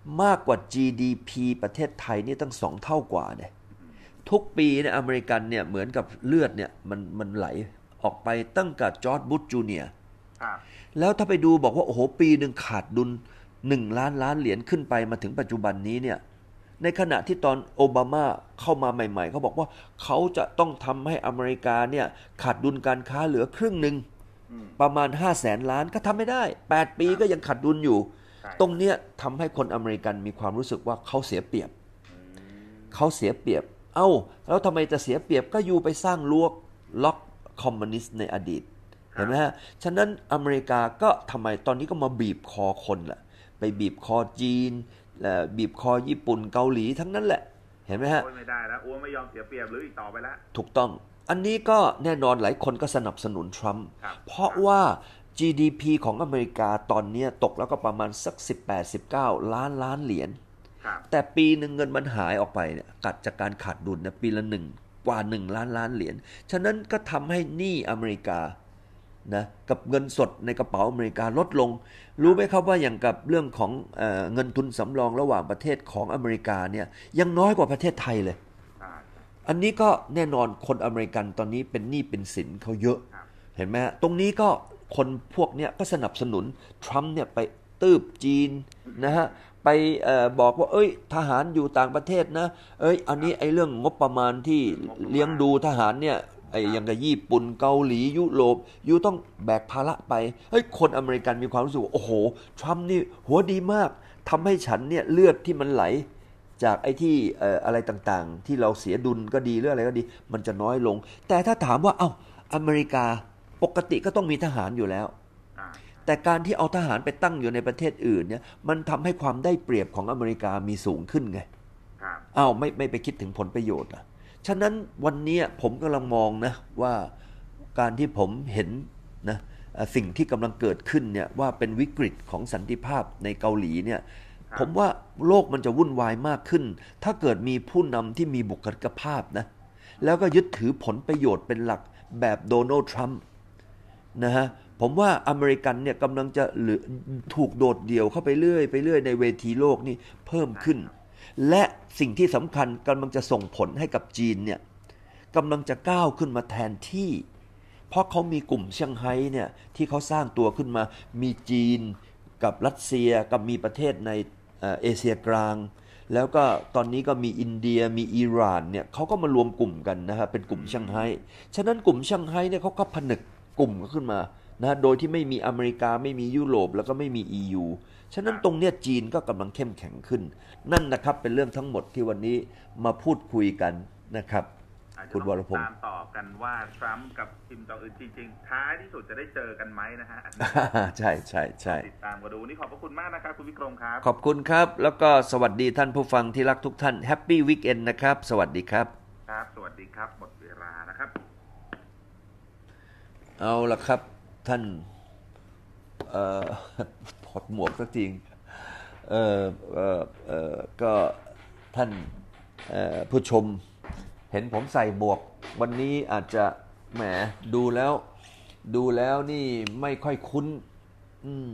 มากกว่า จี ดี พี ประเทศไทยนี่ตั้งสองเท่ากว่าเนี่ยทุกปีเนี่ยอเมริกันเนี่ยเหมือนกับเลือดเนี่ยมันมันไหลออกไปตั้งแต่จอร์จบุชจูเนียร์แล้วถ้าไปดูบอกว่าโอ้โหปีหนึ่งขาดดุลหนึ่งล้านล้านเหรียญขึ้นไปมาถึงปัจจุบันนี้เนี่ยในขณะที่ตอนโอบามาเข้ามาใหม่ๆเขาบอกว่าเขาจะต้องทำให้อเมริกาเนี่ยขาดดุลการค้าเหลือครึ่งหนึ่งประมาณห้าแสนล้านก็ทำไม่ได้แปดปีก็ยังขาดดุลอยู่ตรงเนี้ยทำให้คนอเมริกันมีความรู้สึกว่าเขาเสียเปรียบเขาเสียเปรียบเอ้าแล้วทำไมจะเสียเปรียบก็อยู่ไปสร้างลวกล็อกคอมมิวนิสต์ในอดีตเห็นไหมฮะฉะนั้นอเมริกาก็ทำไมตอนนี้ก็มาบีบคอคนล่ะไปบีบคอจีนบีบคอญี่ปุ่นเกาหลีทั้งนั้นแหละเห็นไหมฮะ
ไม่ได้แล้วอ้วนไม่ยอมเสียเปรียบหรืออีกต่อไปแล้ว
ถูกต้องอันนี้ก็แน่นอนหลายคนก็สนับสนุนทรัมป์เพราะว่า จี ดี พี ของอเมริกาตอนนี้ตกแล้วก็ประมาณสัก สิบแปด สิบเก้า ล้านล้านเหรียญแต่ปีหนึ่งเงินมันหายออกไปเนี่ยกัดจากการขาดดุลนะปีละหนึ่งกว่าหนึ่งล้านล้านเหรียญฉะนั้นก็ทำให้หนี้อเมริกานะกับเงินสดในกระเป๋าอเมริกาลดลงรู้ไหมครับว่าอย่างกับเรื่องของเอ่อเงินทุนสำรองระหว่างประเทศของอเมริกาเนี่ยยังน้อยกว่าประเทศไทยเลยอันนี้ก็แน่นอนคนอเมริกันตอนนี้เป็นหนี้เป็นสินเขาเยอะเห็นไหมฮะตรงนี้ก็คนพวกเนี้ยก็สนับสนุนทรัมป์เนี่ยไปตืบจีนนะฮะไปเอ่อบอกว่าเอ้ยทหารอยู่ต่างประเทศนะเอ้ยอันนี้ไอ้เรื่องงบประมาณที่เลี้ยงดูทหารเนี่ยไอ้อย่างกับญี่ปุ่นเกาหลียุโรปยูต้องแบกภาระไปเฮ้ยคนอเมริกันมีความรู้สึกว่าโอ้โหทรัมป์นี่หัวดีมากทำให้ฉันเนี่ยเลือดที่มันไหลจากไอ้ที่เอ่ออะไรต่างๆที่เราเสียดุลก็ดีหรืออะไรก็ดีมันจะน้อยลงแต่ถ้าถามว่าเอ้าอเมริกาปกติก็ต้องมีทหารอยู่แล้วแต่การที่เอาทหารไปตั้งอยู่ในประเทศอื่นเนี่ยมันทำให้ความได้เปรียบของอเมริกามีสูงขึ้นไงอ้าวไม่ไม่ไปคิดถึงผลประโยชน์อ่ะฉะนั้นวันนี้ผมกำลังมองนะว่าการที่ผมเห็นนะสิ่งที่กำลังเกิดขึ้นเนี่ยว่าเป็นวิกฤตของสันติภาพในเกาหลีเนี่ยผมว่าโลกมันจะวุ่นวายมากขึ้นถ้าเกิดมีผู้นำที่มีบุคลิกภาพนะแล้วก็ยึดถือผลประโยชน์เป็นหลักแบบโดนัลด์ทรัมป์นะฮะผมว่าอเมริกันเนี่ยกำลังจะถูกโดดเดี่ยวเข้าไปเรื่อยไปเรื่อยในเวทีโลกนี่เพิ่มขึ้นและสิ่งที่สำคัญกำลังจะส่งผลให้กับจีนเนี่ยกำลังจะก้าวขึ้นมาแทนที่เพราะเขามีกลุ่มเซี่ยงไฮ้เนี่ยที่เขาสร้างตัวขึ้นมามีจีนกับรัสเซียกับมีประเทศในเอเชียกลางแล้วก็ตอนนี้ก็มีอินเดียมีอิหร่านเนี่ยเขาก็มารวมกลุ่มกันนะฮะเป็นกลุ่มเซี่ยงไฮ้ฉะนั้นกลุ่มเซี่ยงไฮ้เนี่ยเขาก็ผนึกกลุ่มขึ้นมานะโดยที่ไม่มีอเมริกาไม่มียุโรปแล้วก็ไม่มี อี ยู ฉะนั้นตรงเนี้ยจีนก็กำลังเข้มแข็งขึ้นนั่นนะครับเป็นเรื่องทั้งหมดที่วันนี้มาพูดคุยกันนะครับคุณวรพงศ์
ตามต่อกันว่าทรัมป์กับคิมจองอึนจริงๆท้ายที่สุดจะได้เจอกันไหมนะฮะ
ใช่ใช่ใช่
ติดตามกันดูนี่ขอบพระคุณมากนะครับคุณวิกรมครับ
ขอบคุณครับแล้วก็สวัสดีท่านผู้ฟังที่รักทุกท่านแฮปปี้วีคเอนด์นะครับสวัสดีครับ
ครับสวัสดีครับหมดเวลานะครับ
เอาละครับท่านเอ่อถอดหมวกสักทีเอ่อเอ่อเอ่อก็ท่านเอ่อผู้ชมเห็นผมใส่หมวกวันนี้อาจจะแหมดูแล้วดูแล้วนี่ไม่ค่อยคุ้นอืม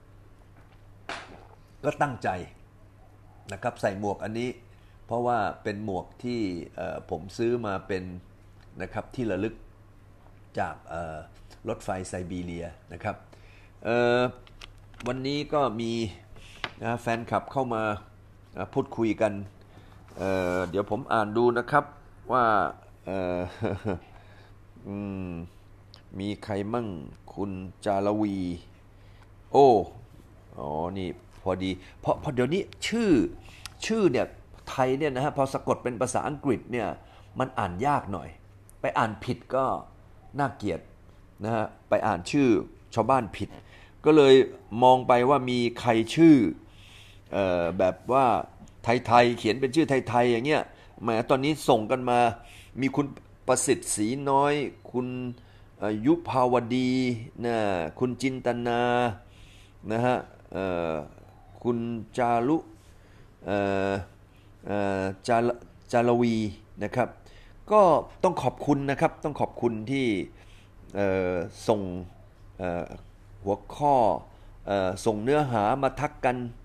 ก็ตั้งใจนะครับใส่หมวกอันนี้เพราะว่าเป็นหมวกที่เอ่อผมซื้อมาเป็นนะครับที่ระลึกจากเอ่อรถไฟไซบีเรียนะครับเอ่อวันนี้ก็มีนะแฟนคลับเข้ามาพูดคุยกัน เอ่อเดี๋ยวผมอ่านดูนะครับว่าเอ่อ อืมมีใครมั่งคุณจารวีโอ้อ๋อนี่พอดีเพราะพอเดี๋ยวนี้ชื่อชื่อเนี่ยไทยเนี่ยนะฮะพอสะกดเป็นภาษาอังกฤษเนี่ยมันอ่านยากหน่อยไปอ่านผิดก็น่าเกลียดนะฮะไปอ่านชื่อชาวบ้านผิดก็เลยมองไปว่ามีใครชื่อเอ่อแบบว่าไทยๆเขียนเป็นชื่อไทยๆอย่างเงี้ยแหมตอนนี้ส่งกันมามีคุณประสิทธิ์ศรีน้อยคุณยุภาวดีนะคุณจินตนานะฮะเอ่อคุณจารุเอ่อเอ่อจาจารวีนะครับก็ต้องขอบคุณนะครับต้องขอบคุณที่เอ่อส่งเอ่อหัวข้อเอ่อส่งเนื้อหามาทักกัน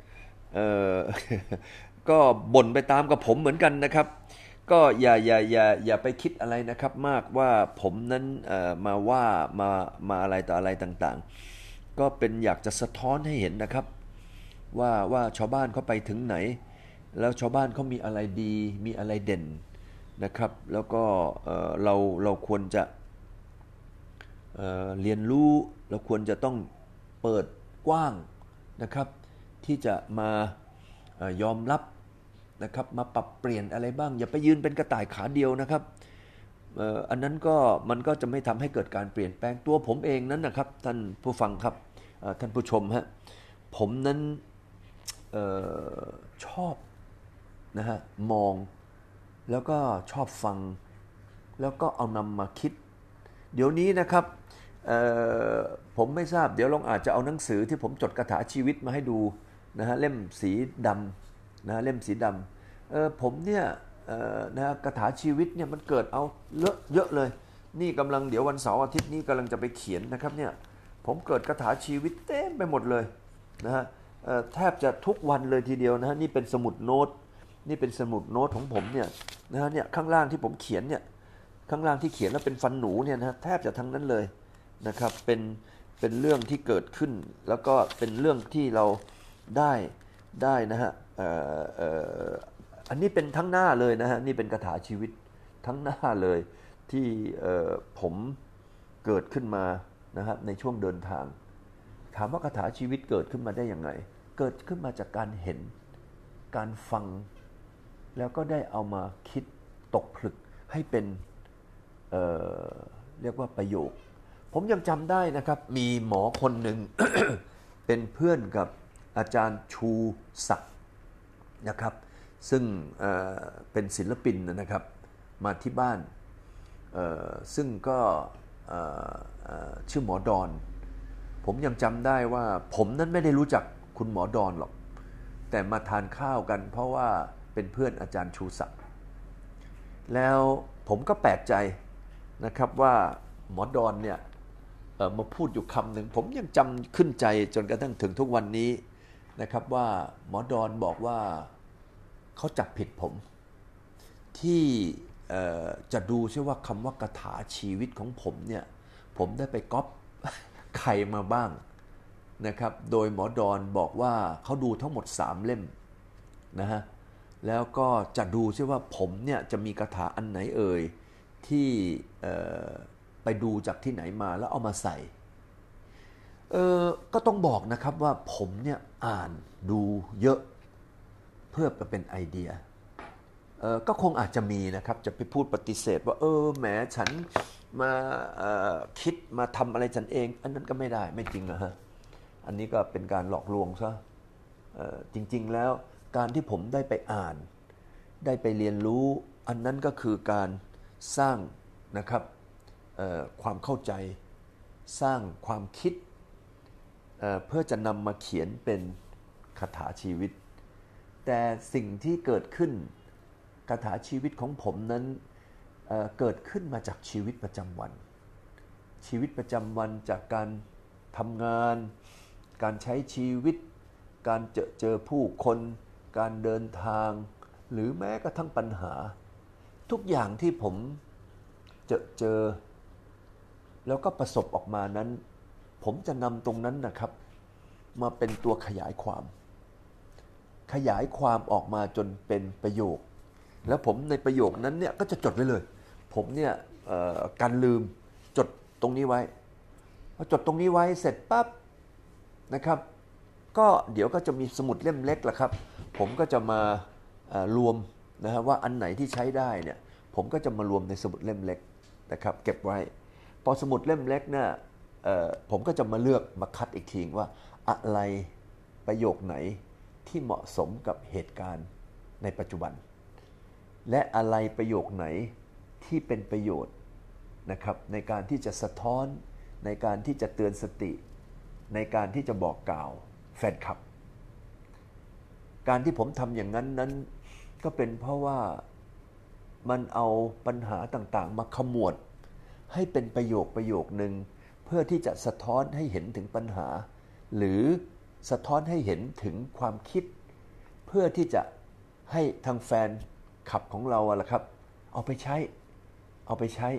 เอ่อ ก็บ่นไปตามกับผมเหมือนกันนะครับก็อย่าอย่าอย่าอย่าไปคิดอะไรนะครับมากว่าผมนั้นเอ่อมาว่ามามาอะไรต่ออะไรต่างๆก็เป็นอยากจะสะท้อนให้เห็นนะครับว่าว่าชาวบ้านเขาไปถึงไหนแล้วชาวบ้านเขามีอะไรดีมีอะไรเด่นนะครับแล้วก็เอ่อเราเราควรจะเอ่อเรียนรู้เราควรจะต้องเปิดกว้างนะครับที่จะมาเอ่อยอมรับนะครับมาปรับเปลี่ยนอะไรบ้างอย่าไปยืนเป็นกระต่ายขาเดียวนะครับเอ่ออันนั้นก็มันก็จะไม่ทำให้เกิดการเปลี่ยนแปลงตัวผมเองนั้นนะครับท่านผู้ฟังครับเอ่อท่านผู้ชมฮะผมนั้นเอ่อชอบนะฮะมองแล้วก็ชอบฟังแล้วก็เอานำมาคิดเดี๋ยวนี้นะครับเอ่อผมไม่ทราบเดี๋ยวลองอาจจะเอาหนังสือที่ผมจดคาถาชีวิตมาให้ดูนะฮะเล่มสีดำนะเล่มสีดำเออผมเนี่ยเอ่อนะคาถาชีวิตเนี่ยมันเกิดเอาเยอะเยอะเลยนี่กำลังเดี๋ยววันเสาร์อาทิตย์นี้กำลังจะไปเขียนนะครับเนี่ยผมเกิดคาถาชีวิตเต็มไปหมดเลยนะฮะแทบจะทุกวันเลยทีเดียวนะฮะนี่เป็นสมุดโน้ตนี่เป็นสมุดโน้ตของผมเนี่ยนะฮะเนี่ยข้างล่างที่ผมเขียนเนี่ยข้างล่างที่เขียนแล้วเป็นฟันหนูเนี่ยนะแทบจะทั้งนั้นเลยนะครับเป็นเป็นเรื่องที่เกิดขึ้นแล้วก็เป็นเรื่องที่เราได้ได้นะฮะเอ่อเอ่ออันนี้เป็นทั้งหน้าเลยนะฮะนี่เป็นคาถาชีวิตทั้งหน้าเลยที่เอ่อผมเกิดขึ้นมานะฮะในช่วงเดินทางถามว่าคาถาชีวิตเกิดขึ้นมาได้ยังไงเกิดขึ้นมาจากการเห็นการฟังแล้วก็ได้เอามาคิดตกผลึกให้เป็นเอ่อเรียกว่าประโยคผมยังจำได้นะครับมีหมอคนหนึ่ง เป็นเพื่อนกับอาจารย์ชูศักดิ์นะครับซึ่งเอ่อเป็นศิลปินนะครับมาที่บ้านเอ่อซึ่งก็เอ่อเอ่อชื่อหมอดอนผมยังจำได้ว่าผมนั้นไม่ได้รู้จักคุณหมอดอนหรอกแต่มาทานข้าวกันเพราะว่าเป็นเพื่อนอาจารย์ชูศักดิ์แล้วผมก็แปลกใจนะครับว่าหมอดอนเนี่ยมาพูดอยู่คำหนึ่งผมยังจำขึ้นใจจนกระทั่งถึงทุกวันนี้นะครับว่าหมอดอนบอกว่าเขาจับผิดผมที่จะดูใช่ว่าคำว่าคาถาชีวิตของผมเนี่ยผมได้ไปก๊อปใครมาบ้างนะครับโดยหมอดอนบอกว่าเขาดูทั้งหมดสามเล่มนะฮะแล้วก็จะดูใช่ว่าผมเนี่ยจะมีคาถาอันไหนเอ่ยที่ไปดูจากที่ไหนมาแล้วเอามาใส่เออก็ต้องบอกนะครับว่าผมเนี่ยอ่านดูเยอะเพื่อไปเป็นไอเดียเออก็คงอาจจะมีนะครับจะไปพูดปฏิเสธว่าเออแหมฉันมาเอ่อคิดมาทำอะไรฉันเองอันนั้นก็ไม่ได้ไม่จริงนะฮะอันนี้ก็เป็นการหลอกลวงซะเออจริงๆแล้วการที่ผมได้ไปอ่านได้ไปเรียนรู้อันนั้นก็คือการสร้างนะครับความเข้าใจสร้างความคิด เ, เพื่อจะนำมาเขียนเป็นคาถาชีวิตแต่สิ่งที่เกิดขึ้นคาถาชีวิตของผมนั้น เ, เกิดขึ้นมาจากชีวิตประจำวันชีวิตประจำวันจากการทำงานการใช้ชีวิตการเจอเจอผู้คนการเดินทางหรือแม้กระทั่งปัญหาทุกอย่างที่ผมเจอเจอแล้วก็ประสบออกมานั้นผมจะนำตรงนั้นนะครับมาเป็นตัวขยายความขยายความออกมาจนเป็นประโยคแล้วผมในประโยคนั้นเนี่ยก็จะจดไว้เลยผมเนี่ยการลืมจดตรงนี้ไว้พอจดตรงนี้ไว้เสร็จปั๊บนะครับก็เดี๋ยวก็จะมีสมุดเล่มเล็กละครับผมก็จะมารวมนะฮะว่าอันไหนที่ใช้ได้เนี่ยผมก็จะมารวมในสมุดเล่มเล็กนะครับเก็บไว้พอสมุดเล่มเล็กเนี่ยผมก็จะมาเลือกมาคัดอีกทีว่าอะไรประโยคไหนที่เหมาะสมกับเหตุการณ์ในปัจจุบันและอะไรประโยคไหนที่เป็นประโยชน์นะครับในการที่จะสะท้อนในการที่จะเตือนสติในการที่จะบอกกล่าวแฟนคลับการที่ผมทำอย่างนั้นนั้นก็เป็นเพราะว่ามันเอาปัญหาต่างๆมาขมวดให้เป็นประโยคประโยคนึงเพื่อที่จะสะท้อนให้เห็นถึงปัญหาหรือสะท้อนให้เห็นถึงความคิดเพื่อที่จะให้ทางแฟนขับของเราอะล่ะครับเอาไปใช้เอาไปใช้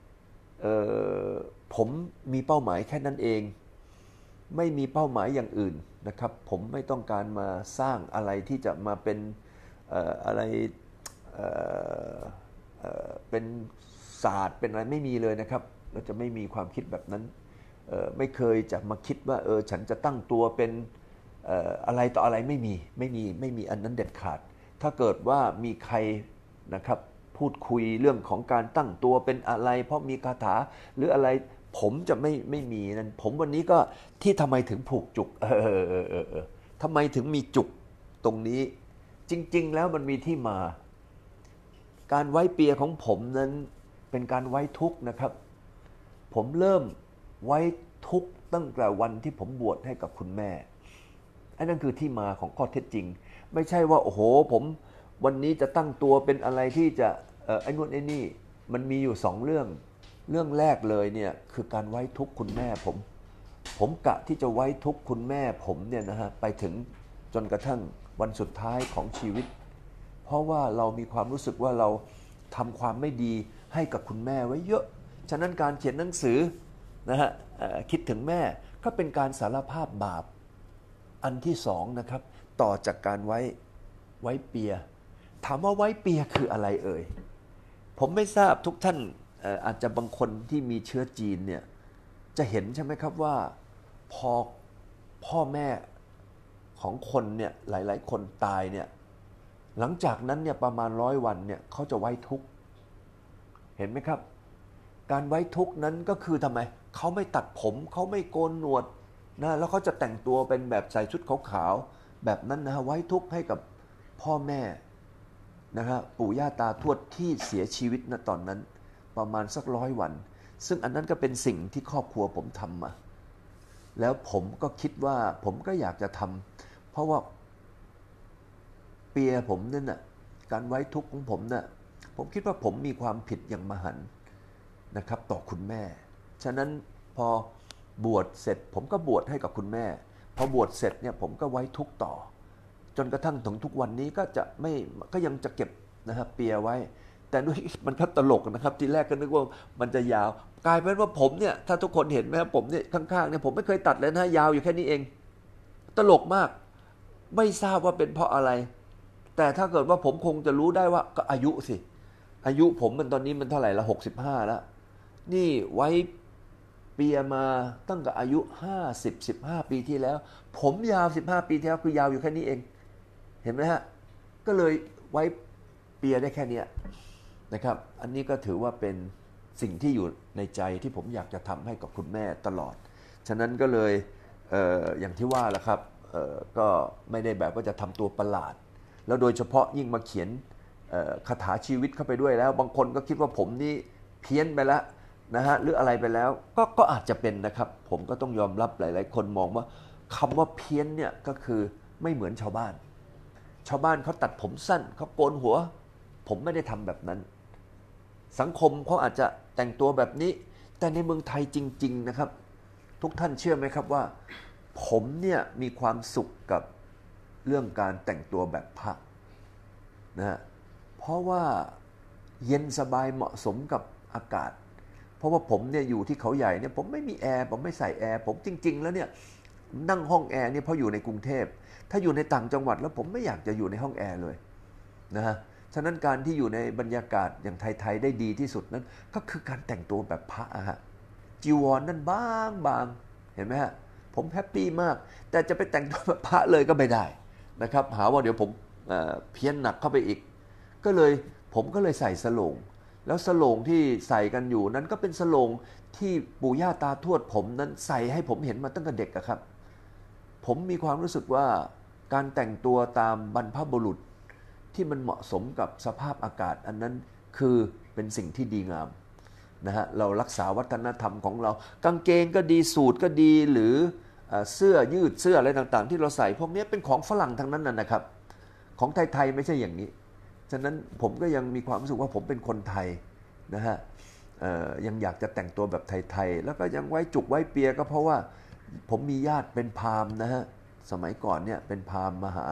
ผมมีเป้าหมายแค่นั้นเองไม่มีเป้าหมายอย่างอื่นนะครับผมไม่ต้องการมาสร้างอะไรที่จะมาเป็นเอ่ออะไรเอ่อเอ่อเป็นศาสตร์เป็นอะไรไม่มีเลยนะครับเราจะไม่มีความคิดแบบนั้นเอ่อไม่เคยจะมาคิดว่าเออฉันจะตั้งตัวเป็นเอ่ออะไรต่ออะไรไม่มีไม่มีไม่มีอันนั้นเด็ดขาดถ้าเกิดว่ามีใครนะครับพูดคุยเรื่องของการตั้งตัวเป็นอะไรเพราะมีคาถาหรืออะไรผมจะไม่ไม่มีนั้นผมวันนี้ก็ที่ทำไมถึงผูกจุกเออเออเออเออทำไมถึงมีจุกตรงนี้จริงๆแล้วมันมีที่มาการไว้เปียของผมนั้นเป็นการไว้ทุกข์นะครับผมเริ่มไว้ทุกข์ตั้งแต่วันที่ผมบวชให้กับคุณแม่อันนั้นคือที่มาของข้อเท็จจริงไม่ใช่ว่าโอ้โหผมวันนี้จะตั้งตัวเป็นอะไรที่จะเอ่อไอ้นู่นไอ้นี่มันมีอยู่สองเรื่องเรื่องแรกเลยเนี่ยคือการไว้ทุกข์คุณแม่ผมผมกะที่จะไว้ทุกข์คุณแม่ผมเนี่ยนะฮะไปถึงจนกระทั่งวันสุดท้ายของชีวิตเพราะว่าเรามีความรู้สึกว่าเราทำความไม่ดีให้กับคุณแม่ไว้เยอะฉะนั้นการเขียนหนังสือนะฮะคิดถึงแม่ก็เป็นการสารภาพบาปอันที่สองนะครับต่อจากการไว้ไว้เปียถามว่าไว้เปียคืออะไรเอ่ยผมไม่ทราบทุกท่านอาจจะบางคนที่มีเชื้อจีนเนี่ยจะเห็นใช่ไหมครับว่าพอพ่อแม่ของคนเนี่ยหลายๆคนตายเนี่ยหลังจากนั้นเนี่ยประมาณร้อยวันเนี่ยเขาจะไว้ทุกข์เห็นไหมครับการไว้ทุกข์นั้นก็คือทำไมเขาไม่ตัดผมเขาไม่โกนหนวดนะแล้วเขาจะแต่งตัวเป็นแบบใส่ชุดขาวๆแบบนั้นนะไว้ทุกข์ให้กับพ่อแม่นะครับปู่ย่าตาทวดที่เสียชีวิตณตอนนั้นประมาณสักร้อยวันซึ่งอันนั้นก็เป็นสิ่งที่ครอบครัวผมทำมาแล้วผมก็คิดว่าผมก็อยากจะทำเพราะว่าเปียผมนั่นน่ะการไว้ทุกข์ของผมน่ะผมคิดว่าผมมีความผิดอย่างมหันต์นะครับต่อคุณแม่ฉะนั้นพอบวชเสร็จผมก็บวชให้กับคุณแม่พอบวชเสร็จเนี่ยผมก็ไว้ทุกข์ต่อจนกระทั่งถึงทุกวันนี้ก็จะไม่ก็ยังจะเก็บนะครับเปียไว้แต่ด้วยมันก็ตลกนะครับทีแรกก็นึกว่ามันจะยาวกลายเป็นว่าผมเนี่ยถ้าทุกคนเห็นไหมครับผมเนี่ยข้างๆเนี่ยผมไม่เคยตัดเลยนะยาวอยู่แค่นี้เองตลกมากไม่ทราบว่าเป็นเพราะอะไรแต่ถ้าเกิดว่าผมคงจะรู้ได้ว่าก็อายุสิอายุผมมันตอนนี้มันเท่าไหร่ละหกสิบห้าแล้วนี่ไว้เปียมาตั้งแต่อายุห้าสิบ สิบห้าปีที่แล้วผมยาวสิบห้าปีที่แล้วคือยาวอยู่แค่นี้เองเห็นไหมฮะก็เลยไว้เปียได้แค่นี้นะครับอันนี้ก็ถือว่าเป็นสิ่งที่อยู่ในใจที่ผมอยากจะทำให้กับคุณแม่ตลอดฉะนั้นก็เลย เอ่อ อย่างที่ว่าแหละครับเอ่อก็ไม่ได้แบบว่าจะทำตัวประหลาดแล้วโดยเฉพาะยิ่งมาเขียนคาถาชีวิตเข้าไปด้วยแล้วบางคนก็คิดว่าผมนี่เพี้ยนไปแล้วนะฮะหรืออะไรไปแล้วก็ก็อาจจะเป็นนะครับผมก็ต้องยอมรับหลายๆคนมองว่าคำว่าเพี้ยนเนี่ยก็คือไม่เหมือนชาวบ้านชาวบ้านเขาตัดผมสั้นเขาโกนหัวผมไม่ได้ทำแบบนั้นสังคมเขาอาจจะแต่งตัวแบบนี้แต่ในเมืองไทยจริงๆนะครับทุกท่านเชื่อไหมครับว่าผมเนี่ยมีความสุขกับเรื่องการแต่งตัวแบบพระนะเพราะว่าเย็นสบายเหมาะสมกับอากาศเพราะว่าผมเนี่ยอยู่ที่เขาใหญ่เนี่ยผมไม่มีแอร์ผมไม่ใส่แอร์ผมจริงๆแล้วเนี่ยนั่งห้องแอร์เนี่ยเพราะอยู่ในกรุงเทพถ้าอยู่ในต่างจังหวัดแล้วผมไม่อยากจะอยู่ในห้องแอร์เลยนะฮะฉะนั้นการที่อยู่ในบรรยากาศอย่างไทยๆได้ดีที่สุดนั้นก็คือการแต่งตัวแบบพระอะฮะจีวรนั่นบางบางเห็นไหมฮะผมแฮปปี้มากแต่จะไปแต่งตัวแบบพระเลยก็ไม่ได้นะครับหาว่าเดี๋ยวผมเอ่อเพี้ยนหนักเข้าไปอีกก็เลยผมก็เลยใส่สโลงแล้วสโลงที่ใส่กันอยู่นั้นก็เป็นสโลงที่ปู่ย่าตาทวดผมนั้นใส่ให้ผมเห็นมาตั้งแต่เด็กอะครับผมมีความรู้สึกว่าการแต่งตัวตามบรรพบุรุษที่มันเหมาะสมกับสภาพอากาศอันนั้นคือเป็นสิ่งที่ดีงามนะฮะเรารักษาวัฒนธรรมของเรากางเกงก็ดีสูทก็ดีหรือเสื้อยืดเสื้ออะไรต่างๆที่เราใส่พวกนี้เป็นของฝรั่งทั้งนั้นนะครับของไทยๆไม่ใช่อย่างนี้ฉะนั้นผมก็ยังมีความรู้สึกว่าผมเป็นคนไทยนะฮะยังอยากจะแต่งตัวแบบไทยๆแล้วก็ยังไว้จุกไว้เปียก็เพราะว่าผมมีญาติเป็นพราหมณ์นะฮะสมัยก่อนเนี่ยเป็นพราหมณ์มหา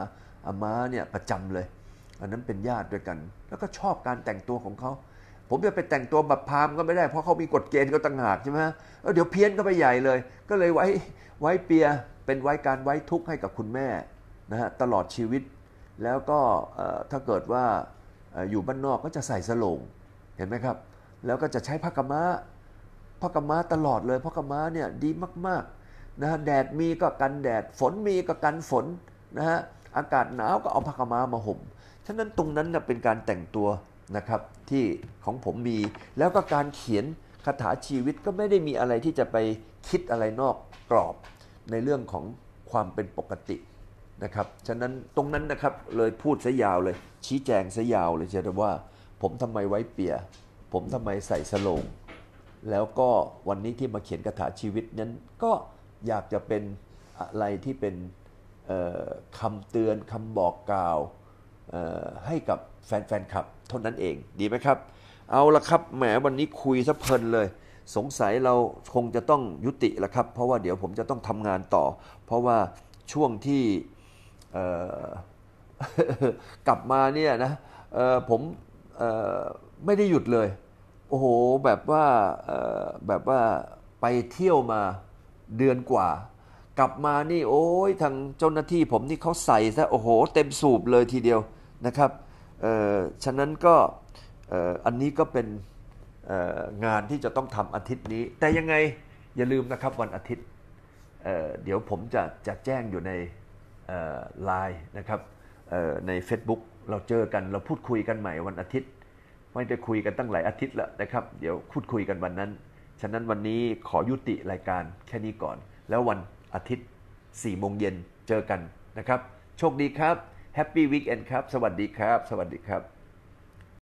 อาม้าเนี่ยประจำเลยอันนั้นเป็นญาติด้วยกันแล้วก็ชอบการแต่งตัวของเขาผมจะไปแต่งตัวแบบพราหมณ์ก็ไม่ได้เพราะเขามีกฎเกณฑ์เขาต่างหากใช่ไหมเออเดี๋ยวเพี้ยนก็ไปใหญ่เลยก็เลยไว้ไว้เปียเป็นไว้การไว้ทุกข์ให้กับคุณแม่นะฮะตลอดชีวิตแล้วก็ถ้าเกิดว่าอยู่บ้านนอกก็จะใส่สโลงเห็นไหมครับแล้วก็จะใช้ผ้ากำมะผ้ากำมะตลอดเลยผ้ากำมะเนี่ยดีมากๆนะฮะแดดมีก็กันแดดฝนมีก็กันฝนนะฮะอากาศหนาวก็เอาผ้ากำมะมาห่มฉะนั้นตรงนั้นนะเป็นการแต่งตัวนะครับที่ของผมมีแล้วก็การเขียนคาถาชีวิตก็ไม่ได้มีอะไรที่จะไปคิดอะไรนอกกรอบในเรื่องของความเป็นปกตินะครับฉะนั้นตรงนั้นนะครับเลยพูดซะยาวเลยชี้แจงซะยาวเลยเชื่อว่าผมทำไมไว้เปียผมทำไมใส่สโลงแล้วก็วันนี้ที่มาเขียนคาถาชีวิตนั้นก็อยากจะเป็นอะไรที่เป็นคำเตือนคำบอกกล่าวให้กับแฟนๆคลับเท่านั้นเองดีไหมครับเอาละครับแหมวันนี้คุยซะเพลินเลยสงสัยเราคงจะต้องยุติละครับเพราะว่าเดี๋ยวผมจะต้องทำงานต่อเพราะว่าช่วงที่ กลับมาเนี่ยนะผมไม่ได้หยุดเลยโอ้โหแบบว่าแบบว่าไปเที่ยวมาเดือนกว่ากลับมานี่โอ้ยทางเจ้าหน้าที่ผมนี่เขาใส่ซะโอ้โหเต็มสูบเลยทีเดียวนะครับฉะนั้นก็อันนี้ก็เป็นงานที่จะต้องทำอาทิตย์นี้แต่ยังไงอย่าลืมนะครับวันอาทิตย์ เ, เดี๋ยวผมจะจะแจ้งอยู่ในไลน์นะครับใน Facebook เราเจอกันเราพูดคุยกันใหม่วันอาทิตย์ไม่ได้คุยกันตั้งหลายอาทิตย์แล้วนะครับเดี๋ยวพูดคุยกันวันนั้นฉะนั้นวันนี้ขอยุติรายการแค่นี้ก่อนแล้ววันอาทิตย์สี่โมงเย็นเจอกันนะครับโชคดีครับแฮปปี้วีคเอนด์ครับสวัสดีครับสวัสดีครับ